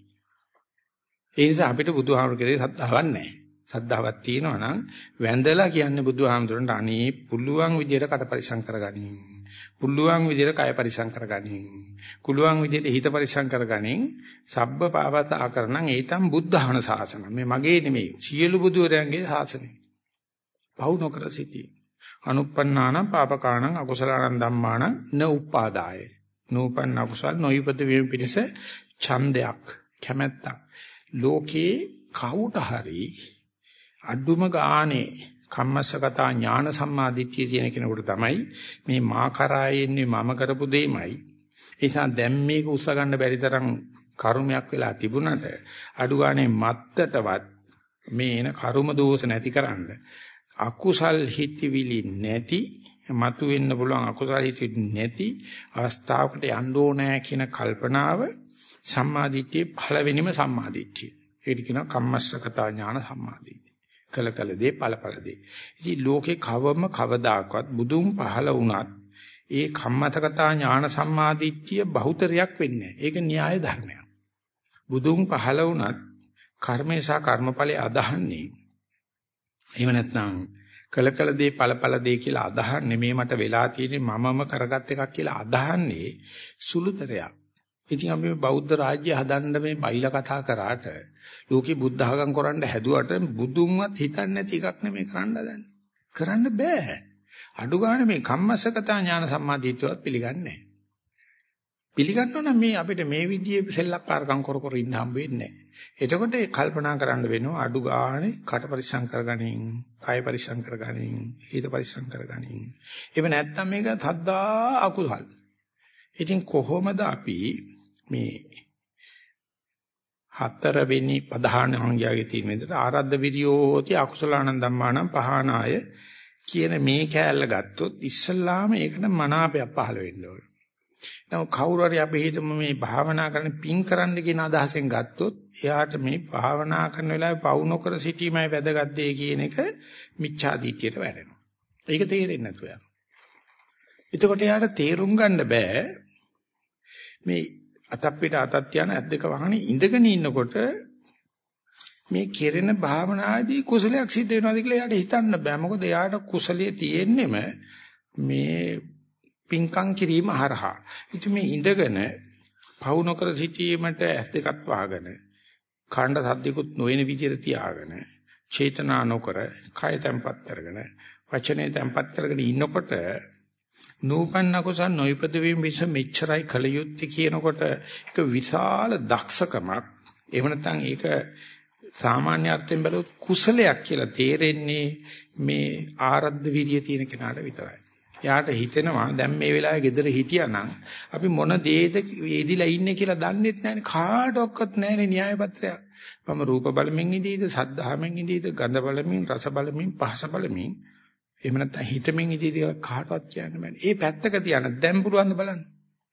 ඒ නිසා අපිට බුදුහාමුදුරේ සද්ධාවක් නැහැ. සද්ධාවක් තියෙනවා නම් වැඳලා කියන්නේ බුදුහාමුදුරන්ට අනේ පුළුවන් විදියට කට පරිසම් කරගනින්. පුළුවන් විදියට කය පරිසම් කරගනින්. කුලුවන් විදියට හිත පරිසම් කරගනින්. සබ්බ පාපත ආකරණං ඒතම් බුද්ධහන ශාසන. මේ මගේ නෙමෙයි. සියලු බුදුරයන්ගේ ශාසනය. පවු නොකර සිටී. අනුප්පන්නාන පාපකාණං අකුසලාණං ධම්මාණං න උපාදාය. නූපන්න අකුසල් නොයිපද වීම පිණිස ඡන්දයක් කැමැත්තක්. ලෝකේ කවුට හරි අදුම ගානේ කම්මස්සගතා ඥාන සම්මාදිට්ඨිය තියෙන කෙනෙකුට තමයි මේ මා කරා එන්නේ මම කරපු දෙයමයි. ඒ නිසා දැන් මේක උස්ස ගන්න බැරි තරම් කර්මයක් වෙලා තිබුණට අඩු ගානේ මත්තටවත් මේ එන කර්ම දෝෂ නැතිකරන්න අකුසල් හිතවිලි නැති මතු වෙන්න පුළුවන් අකුසල් හිතවිලි නැති අවස්ථාවකට යන්න ඕනෑ කියන කල්පනාව සම්මාදිට්ඨියේ පළවෙනිම සම්මාදිට්ඨිය. ඒක කියනවා කම්මස්සගතා ඥාන සම්මාදිට්ඨිය. කල දේ ඵල දේ. ඉතින් ලෝකේ කවම කවදාකවත් බුදුන් පහළ වුණත් ඒ කම්මතකතා ඥාන සම්මාදිට්ඨිය බහුතරයක් වෙන්නේ නැහැ. ඒක න්‍යාය ධර්මයක්. බුදුන් පහළ වුණත් කර්මේ සහ කර්මඵලයේ අදහන්නේ එහෙම නැත්නම් කල දේ ඵල දේ කියලා අදහන්නේ මේ මට වෙලා තියෙන්නේ මමම කරගත් එකක් කියලා අදහන්නේ සුළුතරයක්. ඉතින් අපි බෞද්ධ රාජ්‍ය හදන්න මේ බයිලා කතා කරාට ලෝකේ බුද්ධ ආගම් කරන්න හැදුවට බුදුන්වත් හිතන්නේ නැති එකක් නෙමෙයි කරන්න හදන්නේ. කරන්න බෑ. අඩු ගන්න මේ කම්මස්සගතා ඥාන සම්මාදිට්ඨියවත් පිළිගන්නේ නැහැ. පිළිගන්නවා නම් මේ අපිට මේ විදිහේ සෙල්ලක්කාරකම් කර ඉන්න හම්බ වෙන්නේ නැහැ. එතකොට ඒ කල්පනා කරන්න වෙනවා අඩු ගානේ කට පරිස්සම් කරගනින්, කය පරිස්සම් කරගනින්, හිත පරිස්සම් කරගනින්. එහෙම නැත්නම් මේක තද්දා අකුසල්. ඉතින් කොහොමද අපි මේ හතරවෙනි ප්‍රධාන අංගයගේ තියෙන විදිහට ආරද්ධ විරියෝති අකුසලානං ධම්මානං පහනාය කියන මේ කෑල්ල ගත්තොත් ඉස්සල්ලාම ඒකට මනාපයක් පහළ වෙන්න ඕන. නමුත් කවුරු හරි අපි හිතමු මේ භාවනා කරන පින් කරන්න කියන අදහසෙන් ගත්තොත් එයාට මේ භාවනා කරන වෙලාවේ පවු නොකර සිටීමයි වැදගත් දෙය කියන එක මිච්ඡා දිට්ඨියට වැටෙනවා. ඒක තේරෙන්නේ නැතුව යනවා. එතකොට එයාට තේරුම් ගන්න බෑ මේ අතක් පිට අතක් යන ඇස් දෙක වහන ඉඳගෙන ඉන්නකොට මේ කෙරෙන භාවනාදී කුසලයක් සිද්ධ වෙනවාද කියලා එයාට හිතන්න බෑ. මොකද එයාට කුසලයේ තියෙන්නෙම මේ පින්කම් කිරීම හරහා. ඉතින් මේ ඉඳගෙන පවු නොකර සිටීමට ඇස් දෙකක් වහගෙන කාණ්ඩ සද්දිකුත් නොවන විදිහට තියාගෙන චේතනා නොකර කය තැම්පත් කරගෙන වචනේ තැම්පත් කරගෙන ඉන්නකොට නූපන්න කුසල් නොයිපද වීම විස මෙච්චරයි කල යුත්තේ කියනකොට ඒක විශාල දක්ෂකමක්. එහෙම නැත්නම් ඒක සාමාන්‍ය අර්ථයෙන් බැලුවොත් කුසලයක් කියලා තේරෙන්නේ මේ ආරද්ධ විරිය තියෙන කෙනාට විතරයි. යාට හිතෙනවා දැන් මේ වෙලාවේ gedara හිටියානම් අපි මොන දේද වේදිලා ඉන්නේ කියලා දන්නෙත් නැහැනේ. කාටවත් නැහැනේ න්‍යාය පත්‍රයක්. මම රූප බලමින් ඉඳීද, සද්ධාමෙන් ඉඳීද, ගන්ධ බලමින්, රස බලමින්, පහස බලමින් එහෙම නැත්නම් හිතමින් ඉඳීද කියලා කාටවත් කියන්න බෑනේ. ඒ පැත්තක තියන දැන් පුළුවන් ද බලන්න.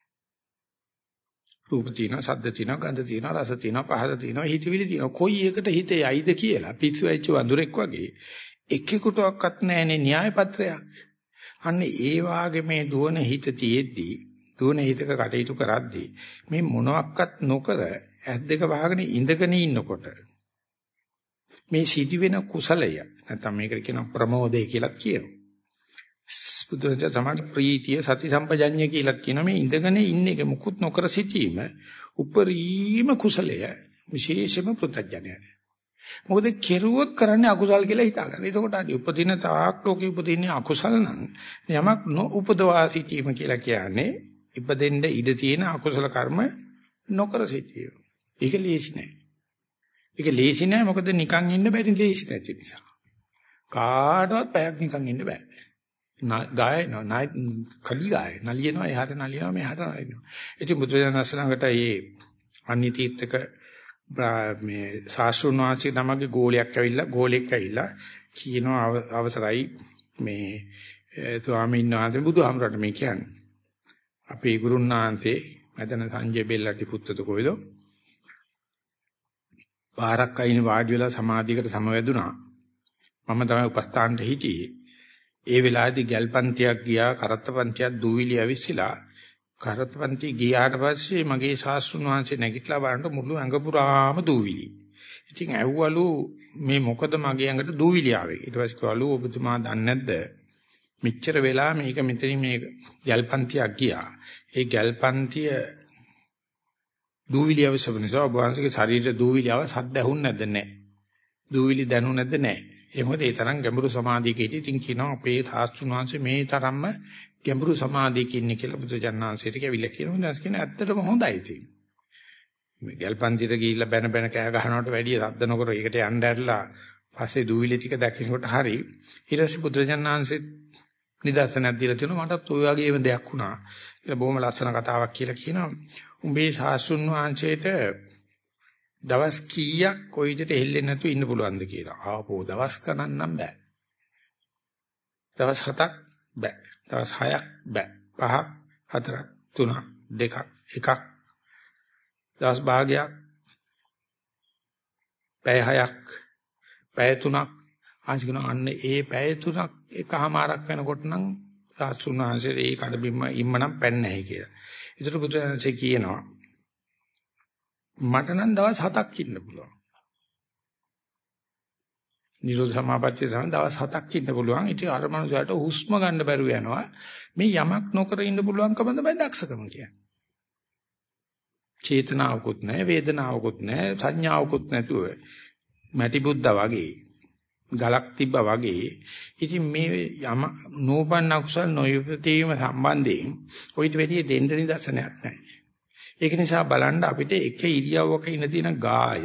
රූප තියෙනවා, ශබ්ද තියෙනවා, ගන්ධ තියෙනවා, රස තියෙනවා, පහස තියෙනවා, හිතවිලි තියෙනවා. කොයි එකට හිතේ යයිද කියලා පිස්සු වෙච්ච වඳුරෙක් වගේ එකෙකුටවත් නැහැනේ න්‍යාය පත්‍රයක්. අන්න ඒ වාගේ මේ දුවන හිත තියෙද්දි, දුවන හිතක කටයුතු කරද්දී මේ මොනවත් නොකර ඇස් දෙක වහගෙන ඉඳගෙන ඉන්නකොට මේ සිටිවෙන කුසලය නැත්නම් මේකට කියන ප්‍රමෝදය කියලා කියනවා. බුදුරජාණන් සමාන ප්‍රීතිය සති සම්පජඤ්ඤය කියලා කියනවා. මේ ඉඳගෙන ඉන්න එක මුකුත් නොකර සිටීම උපරිම කුසලය විශේෂම පුත්‍ජඥය. මොකද කෙරුවොත් කරන්නේ අකුසල් කියලා හිතා ගන්න. ඒකෝට අඩි උපදින තාක් ලෝකේ උපදින්නේ අකුසල නම් යමක් නොඋපදවා සිටීම කියලා කියන්නේ ඉපදෙන්න ඉඩ තියෙන අකුසල කර්ම නොකර සිටීම. ඒක ලේසි නෑ. ඒක ලේසි නෑ මොකද නිකන් ඉන්න බැරි ලේසි නැති නිසා. කාටවත් පැයක් නිකන් ඉන්න බෑ. කලි ගාය නලියනවා එහාට නලියනවා මෙහාට නලියනවා. ඉතින් බුදුරජාණන් වහන්සේලඟට මේ අනිතීර්ථක මේ සාස්ෘණ වාසික නමගේ ගෝලයක් ඇවිල්ලා කියනවා අවසරයි මේ ස්වාමීන් වහන්සේ බුදුහාමුදුරට මේ කියන්නේ අපේ ගුරුනාන්තේ මැදන සංජය බෙල්ලටි පුත්තද කොයිද? පාරක් අයින වාඩි වෙලා සමාධියකට සමවැදුනා. මම තමයි උපස්ථානට හිටියේ. ඒ වෙලාවේදී ගැල්පන්තියක් ගියා, කරත්තපන්තියක් දූවිලි ඇවිස්සලා කරත්තපන්තිය ගියාට පස්සේ මගේ ශාස්ත්‍රුන් වහන්සේ නැගිටලා බලනකොට මුළු ඇඟ පුරාම දූවිලි. ඉතින් ඇහුවලු මේ මොකද මගේ ඇඟට දූවිලි ආවේ? ඊට පස්සේ කිව්වලු ඔබතුමා දන්නේ නැද්ද? මෙච්චර වෙලා මේක මෙතනින් මේ ගැල්පන්තියක් ගියා. ඒ ගැල්පන්තිය දූවිලි අවශ්‍ය නිසා ඔබ වහන්සේගේ ශරීරයේ දූවිලි ආව සද්ද ඇහුන්නේ නැද්ද? නැහැ. දූවිලි දැනුනේ නැද්ද? නැහැ. ඒ මොකද ඒ තරම් ගැඹුරු සමාධියක හිටිය. ඉතින් කියනවා අපේ ශාස්ත්‍රුන් වහන්සේ මේ තරම්ම ගැඹුරු සමාධියක ඉන්නේ කියලා බුදුජානනාංශයට කියවිලා කියනවා. දැන් කියන ඇත්තටම හොඳයි ඉතින්. මේ ගැල්පන්තියට ගිහිල්ලා බැන බැන කෑ ගහනවට වැඩිය සද්ද නොකර ඒකට යන්න ඇරලා පස්සේ දූවිලි ටික දැකිනකොට හරි ඊට පස්සේ බුදුජානනාංශෙත් නිදර්ශනයක් දීලා තියෙනවා. මටත් ওই වගේම දෙයක් වුණා. කියලා බොහොම ලස්සන කතාවක් කියලා කියනවා. උඹේ ශාස්ත්‍රුන් වහන්සේට දවස් කීයක් කොයි විදිහට හෙල්ලෙන්නේ නැතුව ඉන්න පුළුවන්ද කියලා. ආපෝ දවස් ගණන් නම් බෑ. දවස් 7ක් බෑ. දවස් 6ක් බෑ. 5ක් 4ක් 3ක් 2ක් 1ක් දවස් භාගයක් පැය 6ක් පැය 3ක් ආසිකන අන්න ඒ පැය 3ක් එකමාරක් වෙනකොට නම් ශාස්ත්‍රුන් වහන්සේ ඒ කඩබිම්ම ඉම්මනම් පැන්නේ නැහැ කියලා. ඒතර බුදුරජාණන්සේ කියනවා මට නම් දවස් 7ක් ඉන්න පුළුවන්. නිරෝධ සමාපත්තිය සම දවස් 7ක් ඉන්න පුළුවන්. ඉතින් අර මනුස්සයාට හුස්ම ගන්න බැරුව යනවා. මේ යමක් නොකර ඉන්න පුළුවන්කම තමයි දක්ෂකම කියන්නේ. චේතනාවකුත් නැහැ, වේදනාවකුත් නැහැ, සංඥාවකුත් නැතුව මැටි බුද්දා වගේ ගලක් තිබ්බා වගේ. ඉතින් මේ යම නෝපන්න කුසල නොයුපතීම සම්බන්ධයෙන් ඔයිට වැඩි දෙන්න නිදර්ශනයක් නැහැ. ඒක නිසා බලන්න අපිට එක ඉරියව්වක ඉන්න තියෙන ගාය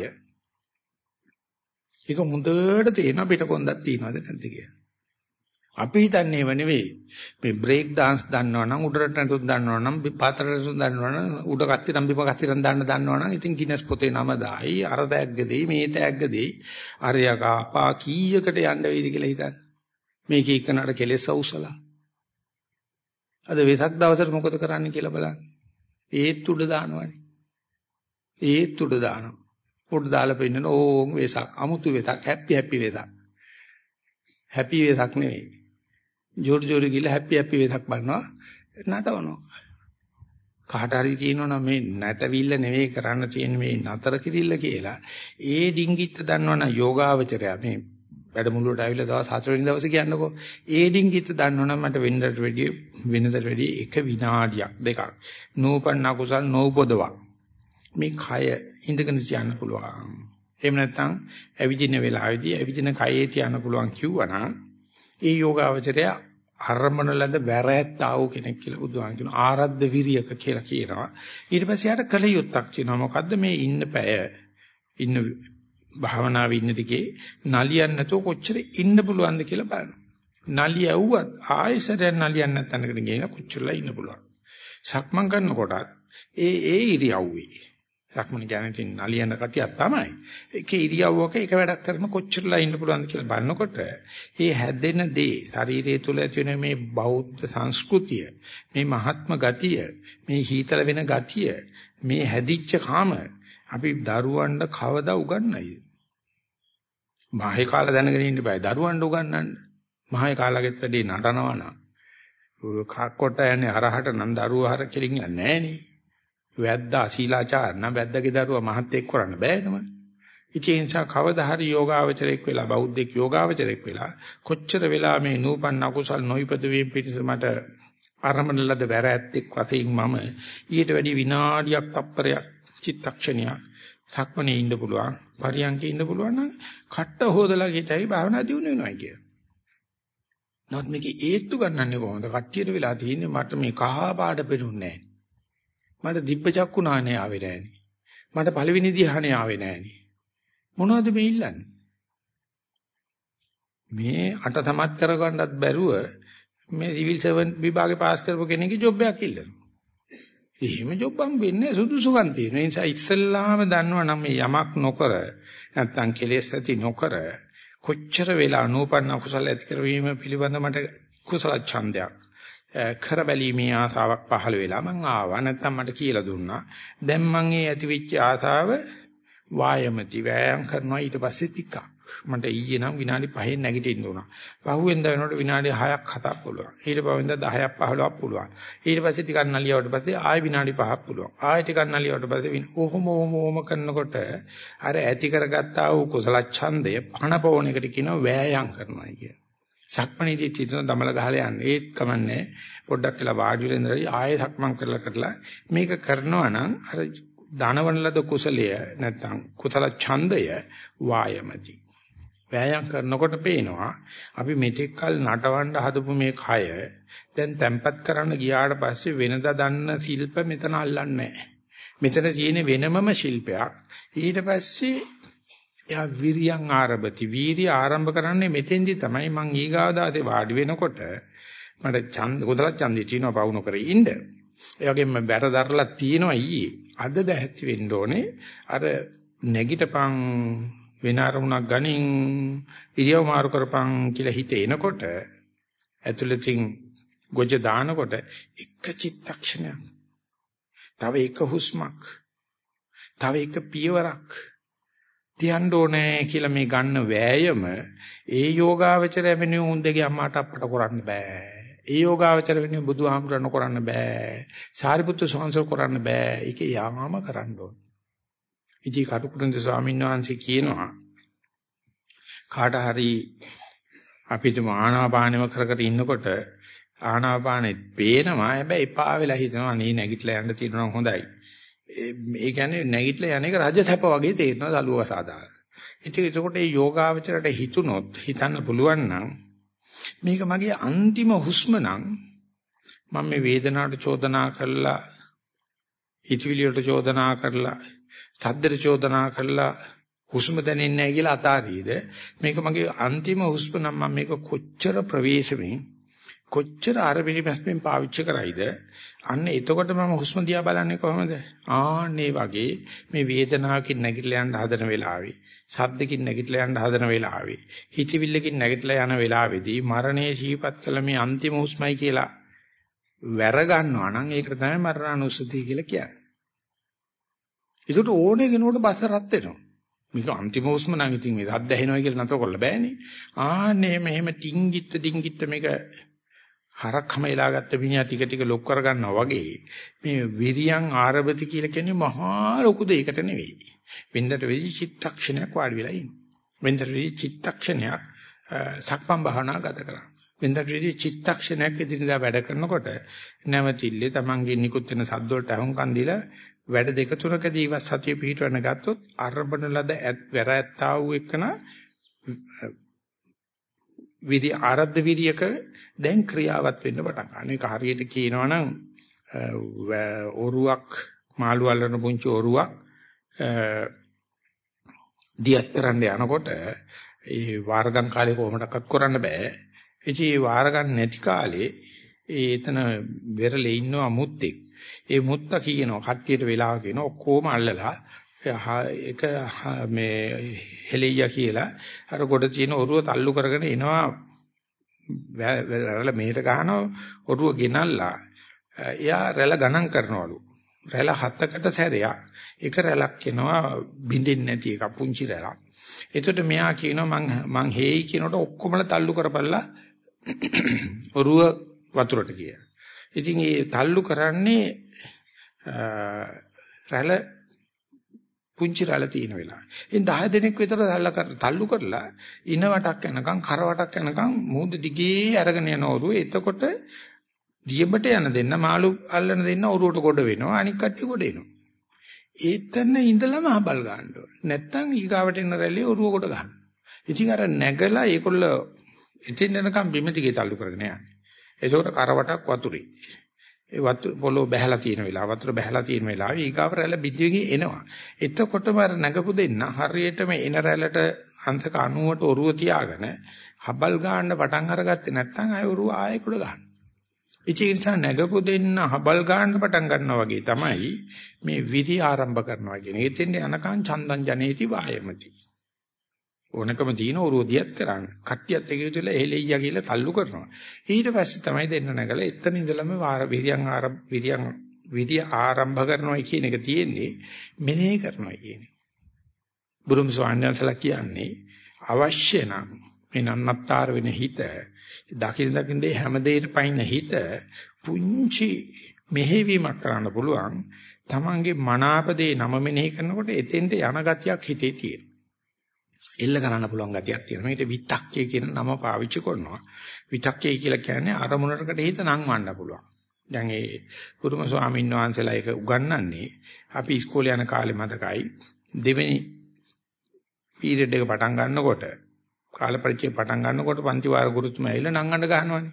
ඒක හොඳට තේරෙන අපිට කොන්දක් තියනවද නැද්ද කියලා. අපි හිතන්නේ ඒව නෙවෙයි. මේ බ්‍රේක් dance දන්නවනම් උඩරට නටුත් දන්නවනම් පාතරට දන්නවනම් උඩ කස්තිරම් බිම කස්තිරම් දන්නවනම් ඉතින් ගිනස් පොතේ නම දායි අර තෑග්ග දෙයි මේ තෑග්ග දෙයි අරයකා අපා කීයකට යන්න වෙයිද කියලා හිතන්න. මේක එක්කනට කෙලෙස් අවුසලා. අද වෙසක් දවසට මොකද කරන්න කියලා බලන්න. ඒත් උඩ දානවනේ. ඒත් උඩ දානවා. උඩ දාලා පෙන්නන ඕන් වෙසක් අමුතු වෙසක් හැපි වෙසක්. හැපි වෙසක් නෙවෙයි. ජෝර් ගිහලා හැපි වෙසක් බලනවා නටවනවා. කාට හරි තියෙනවනම් මේ නැටවිල්ල නෙවෙයි කරන්න තියෙන මේ නතර කිරිල්ල කියලා. ඒ ඩිංගිත්ත දන්නවනම් යෝගාවචරය මේ වැඩමුළුවට ආවිල්ලා දවස් 4 වෙනි දවසේ කියන්නකෝ. ඒ ඩිංගිත්ත දන්නවනම් මට වෙනදට වැඩි එක විනාඩියක් දෙකක් නූපන්න කුසල් නූපදවක් මේ කය ඉඳගෙන තියන්න පුළුවන්. එහෙම නැත්නම් ඇවිදින වෙලාවේදී ඇවිදින කයේ තියන්න පුළුවන් කිව්වනම් ඒ යෝගාවචරය අරමණ ලද වැරැත්තා වූ කෙනෙක් කියලා බුදුහාම කියනවා. ආරද්ධ විරියක කියලා කියනවා. ඊට පස්සේ යාට කල යුත්තක් තියෙනවා. මොකද්ද මේ ඉන්න පැය ඉන්න භාවනාවේ ඉන්න දිගේ නලියන්න නැතුව කොච්චර ඉන්න පුළුවන්ද කියලා බලනවා. නලියවුවත් ආයෙසරෙන් නලියන්න නැත්නම්කට ගිහින් කොච්චරලා ඉන්න පුළුවන්. සක්මන් කරනකොටත් ඒ ඉරියව්වේ සක්මන් කියන්නේ නලියන කතියක් තමයි. ඒකේ ඉරියව්වක එක වැඩක් කරන කොච්චරලා ඉන්න පුළුවන්ද කියලා බලනකොට ඒ හැදෙන දේ ශරීරය තුළ ඇති වෙන මේ බෞද්ධ සංස්කෘතිය, මේ මහත්ම ගතිය, මේ හීතල වෙන ගතිය, මේ හැදිච්ච කාම අපි දරුවන්ට කවදා උගන්වයිද? මහේ කාලා දැනගෙන ඉන්න බෑ දරුවන්ට උගන්වන්න. මහේ කාලාගෙත් වැඩි නටනවා නම් කක්කොට යන්නේ හරහට නම් දරුවා හර කෙලින් යන්නේ නෑනේ. වැද්දා සීලාචාර නම් වැද්දාගේ දරුවා මහත් එක්ක කරන්න බෑනම. ඉතින් ඒ නිසා කවදා හරි යෝගාවචරයක් වෙලා බෞද්ධෙක් යෝගාවචරයක් වෙලා කොච්චර වෙලා මේ නූපන්න අකුසල් නොයිපද වීම පිටස මට ආරම්භන ලද වැරැත්තෙක් වශයෙන් මම ඊට වැඩි විනාඩියක් තප්පරයක් චිත්තක්ෂණයක් සක්මනේ ඉන්න පුළුවන් පරියන්කේ ඉන්න පුළුවන් නම් කට්ට හොදලා ගිතයි භාවනා දියුණු වෙනවා කිය. නමුත් මේකේ ඒත්තු ගන්නන්නේ කොහොමද? කට්ටියට වෙලා තියෙන්නේ මට මේ කහ පාට පෙරුන්නේ නැහැ. මට දිබ්බ චක්කුණානේ ආවේ නැහනේ. මට පළවෙනි ධ්‍යානෙ ආවේ නැහනේ. මොනවද මේ ඉල්ලන්නේ? මේ අට සමත් කරගන්නත් බැරුව මේ සිවිල් සර්වන්ට් විභාගේ පාස් කරපු කෙනෙක්ගේ ජොබ් එකක් ඉල්ලනවා. එහෙම ජොබ් හම් වෙන්නේ සුදුසුකම් තියෙන. ඒ නිසා ඉස්සල්ලාම දන්නවනම් මේ යමක් නොකර නැත්තම් කෙලෙස් ඇති නොකර කොච්චර වෙලා නූපන්න කුසල ඇති කරවීම පිළිබඳ මට කුසල ඡන්දයක් කරබැලීමේ ආසාවක් පහළ වෙලා මං ආවා නැත්නම් මට කියලා දුන්නා. දැන් මං ඒ ඇතිවෙච්ච ආසාව වායමති වෑයම් කරනවා ඊට පස්සේ ටිකක්. මට ඊයේ නම් විනාඩි 5න් නැගිටින්න උනා. පහුවෙන්ද වෙනකොට විනාඩි 6ක් 7ක් පුළුවන්. ඊට පස්වෙන්ද 10ක් 15ක් පුළුවන්. ඊට පස්සේ ටිකක් නලියවට පස්සේ ආයෙ විනාඩි 5ක් පුළුවන්. ආයෙ ටිකක් නලියවට පස්සේ ඔහොම කරනකොට අර ඇති කරගත්තා වූ කුසල ඡන්දය පණපෝණ එකට කියනවා වෑයම් කරනවා කිය. සක්මණේදී තිතන දමල ගහලා යන්නේ ඒත් කමන්නේ. පොඩ්ඩක් වෙලා වාඩි වෙලා ඉඳලා ආයෙ සක්මන් කරලා මේක කරනවා නම් අර ධනවන ලද කුසලය නැත්නම් කුසල ඡන්දය වායමති. වෑයම් කරනකොට පේනවා අපි මෙතෙක් කල නටවන්න හදපු මේ කය දැන් තැම්පත් කරන්න ගියාට පස්සේ වෙනදා දන්න ශිල්ප මෙතන අල්ලන්නේ නැහැ. මෙතන තියෙන වෙනමම ශිල්පයක්. ඊට පස්සේ යා විරියං ආරම්භති. වීර්ය ආරම්භ කරන්නේ මෙතෙන්දි තමයි මං ඊගාදාතේ වාඩි වෙනකොට මට කුසල ඡන්දේ තියෙනවා පවු නොකර ඉන්න. ඒ වගේම බැර දරලා තියෙනවා ඊයේ. අද දැහැති වෙන්න ඕනේ අර නැගිටපන් වෙන අරමුණක් ගනින් ඉරියව් මාරු කරපන් කියලා හිත එනකොට ඇතුළතින් ගොජ දානකොට එක චිත්තක්ෂණයක් තව එක හුස්මක් තව එක පියවරක් තියන්න ඕනේ කියලා මේ ගන්න වෑයම ඒ යෝගාවචරය වෙනුවෙන් උන්දගේ අම්මාට අපට කරන්න බෑ. ඒ යෝගාවචර වෙනුවෙන් බුදුහාමුදුරන් කරන්න බෑ. සාරිපුත්තු ස්වාමීන් කරන්න බෑ. ඒක යාමම කරන්න ඕනේ. ඉති කටුකුරුන්ද ස්වාමීන් වහන්සේ කියනවා කාට හරි අපිට ආනාපානෙම කර ඉන්නකොට ආනාපානෙත් පේනවා හැබැයි එපා වෙලා හිතනවා නේ නැගිටලා යන්න තියෙනවා හොඳයි. ඒ කියන්නේ නැගිටලා යන එක රජසැප වගේ තේරෙනවා සලුවක සාදාන. ඉතින් ඒකට මේ යෝගාවචරයට හිතුනොත් හිතන්න පුළුවන් නම් මේක මගේ අන්තිම හුස්ම නම් මම මේ වේදනාවට චෝදනා කරලා හිතවිලි වලට චෝදනා කරලා සද්දට චෝදනා කරලා හුස්ම දැනෙන්නේ නැහැ කියලා අතාරීද මේක මගේ අන්තිම හුස්ම නම් මම මේක කොච්චර ප්‍රවේශමෙන් කොච්චර ආරබිනිමස්යෙන් පාවිච්චි කරයිද අන්න එතකොට මම හුස්ම දිහා බලන්නේ කොහොමද ආන්නේ වගේ මේ වේදනාවකින් නැගිටලා යන්න හදන වෙලාවේ සද්දකින් නැගිටලා යන්න හදන වෙලාවේ හිතවිල්ලකින් නැගිටලා යන වෙලාවේදී මරණයේ ශීපත් කළ මේ අන්තිම හුස්මයි කියලා වැර ගන්නවා නම් ඒකට තමයි මරණානුස්සතිය කියලා කියන්නේ. ඒකට ඕනේ කෙනෙකුට බස රත් වෙනවා. මේක අන්තිම හුස්ම නම් ඉතින් මේ රත් ඇහෙනවා කියලා නතර කරලා බෑනේ. ආන්නේ මෙහෙම ඩිංගිත්ත මේක හරක්ම එලාගත්ත විඤ්ඤා ටික ටික ලොක් කර ගන්නවා වගේ මේ විරියං ආරභති කියලා කියන්නේ මහා ලොකු දෙයකට නෙවෙයි. වෙන්දට වෙදි චිත්තක්ෂණයක් වාඩි වෙලා ඉන්න. වෙන්දට වෙදි චිත්තක්ෂණයක් සක්මන් භාවනා ගත කරනවා. වෙන්දට වෙදි චිත්තක්ෂණයක් ඉදිරියට වැඩ කරනකොට නැවතිල්ලේ Tamange නිකුත් වෙන සද්ද වලට අහුම්කන් දීලා වැඩ දෙක තුනකදී ඉවත් සතිය පිහිටවන්න ගත්තොත් අරබන ලද වැරැත්තා වූ එකන විදි ආරද්ධ විරියක දැන් ක්‍රියාවත් වෙන්න පටන් ගන්නවා. ඒක හරියට කියනවා නම් ඔරුවක් මාළු අල්ලන පුංචි ඔරුවක් දියත් කරන්න යනකොට ඒ වාරගම් කාලේ කොහොමඩක්වත් කරන්න බෑ. ඉතින් ඒ වාරගම් නැති කාලේ ඒ එතන වෙරළේ ඉන්නවා මුත්තෙක්. ඒ මුත්ත කියනවා කට්ටියට වෙලාව කියනවා ඔක්කොම අල්ලලා ඒක මේ හෙලියා කියලා අර ගොඩ තියෙන ඔරුව තල්ලු කරගෙන එනවා රැළ මෙහෙට ගහනවා ඔරුව ගෙනල්ලා එයා රැළ ගණන් කරනවලු රැළ 7කට සැරයක් එක රැළක් එනවා බින්දින් නැති එක පුංචි රැළක්. එතකොට මෙයා කියනවා මං හේයි කියනකොට ඔක්කොමලා තල්ලු කරපළා ඔරුව වතුරට ගියා. ඉතින් ඒ තල්ලු කරන්නේ රැළ පුංචි රැළ තියෙන වෙලාව. ඉතින් 10 දෙනෙක් විතර තල්ලු කරලා ඉන වටක් යනකම් කර වටක් යනකම් මූද දිගේ අරගෙන යන ඔරුව. එතකොට දියබට යන දෙන්න මාළු අල්ලන දෙන්න ඔරුවට ගොඩ වෙනවා. අනික් කට්ටිය ගොඩ එනවා. ඒතන ඉඳලම හබල් ගන්න ඕනේ. නැත්තම් ඊගාවට එන රැළේ ඔරුව ගොඩ ගන්න. ඉතින් අර නැගලා ඒකොල්ල එතින් යනකම් බිම දිගේ තල්ලු කරගෙන යන්නේ. එතකොට කරවටක් වතුරේ. ඒ වතුර පොළොව බහැලා තියෙන වෙලාව වතුර බහැලා තියෙන වෙලාවේ ඊගාව රැළ බිඳියකින් එනවා. එතකොටම අර නැගපු දෙන්න හරියටම එන රැළට අංශක 90ට ඔරුව තියාගෙන හබල් ගන්න පටන් අරගත්තේ නැත්නම් ආය ඔරුව ආයෙ කුඩ ගන්න. ඒ නිසා නැගපු දෙන්න හබල් ගන්න පටන් ගන්නවා වගේ තමයි මේ විදි ආරම්භ කරනවා කියන්නේ. එතෙන් යනකම් චන්දං ජනේති වායමති. ඕනකම තියෙන ඔරුව දියත් කරන්න. කට්ටියත් එක විදිහට එහෙලෙයියා කියලා තල්ලු කරනවා. ඊට පස්සේ තමයි දෙන්න නැගලා එතන ඉඳලම විරිය ආරම්භ කරනවා කියන එක තියෙන්නේ මෙනෙහි කරනවා කියන්නේ. බුදුම ස්වාමීන්වහන්සේලා කියන්නේ අවශ්‍ය නම් මේ නන්නත්තර වෙන හිත දකින්න හැම දෙයකට පයින් හිත පුංචි මෙහෙවීමක් කරන්න පුළුවන්. තමන්ගේ මනාපදේ නම මෙනෙහි කරනකොට එතෙන්ට යන ගතියක් හිතේ තියෙනවා. එල්ල කරන්න පුළුවන් ගතියක් තියෙනවා. මේකට විතක්කය කියන නම පාවිච්චි කරනවා. විතක්කය කියලා කියන්නේ අරමුණකට හිත නංවන්න පුළුවන්. දැන් ඒ පුරුම ස්වාමීන් වහන්සේලා ඒක උගන්වන්නේ අපි ඉස්කෝලේ යන කාලේ මතකයි. දෙවෙනි පීරියඩ් එක පටන් ගන්නකොට කාල පරිච්ඡේදය පටන් ගන්නකොට පන්ති වාර ගුරුතුමා ඇවිල්ලා නංගන්න ගහනවනේ.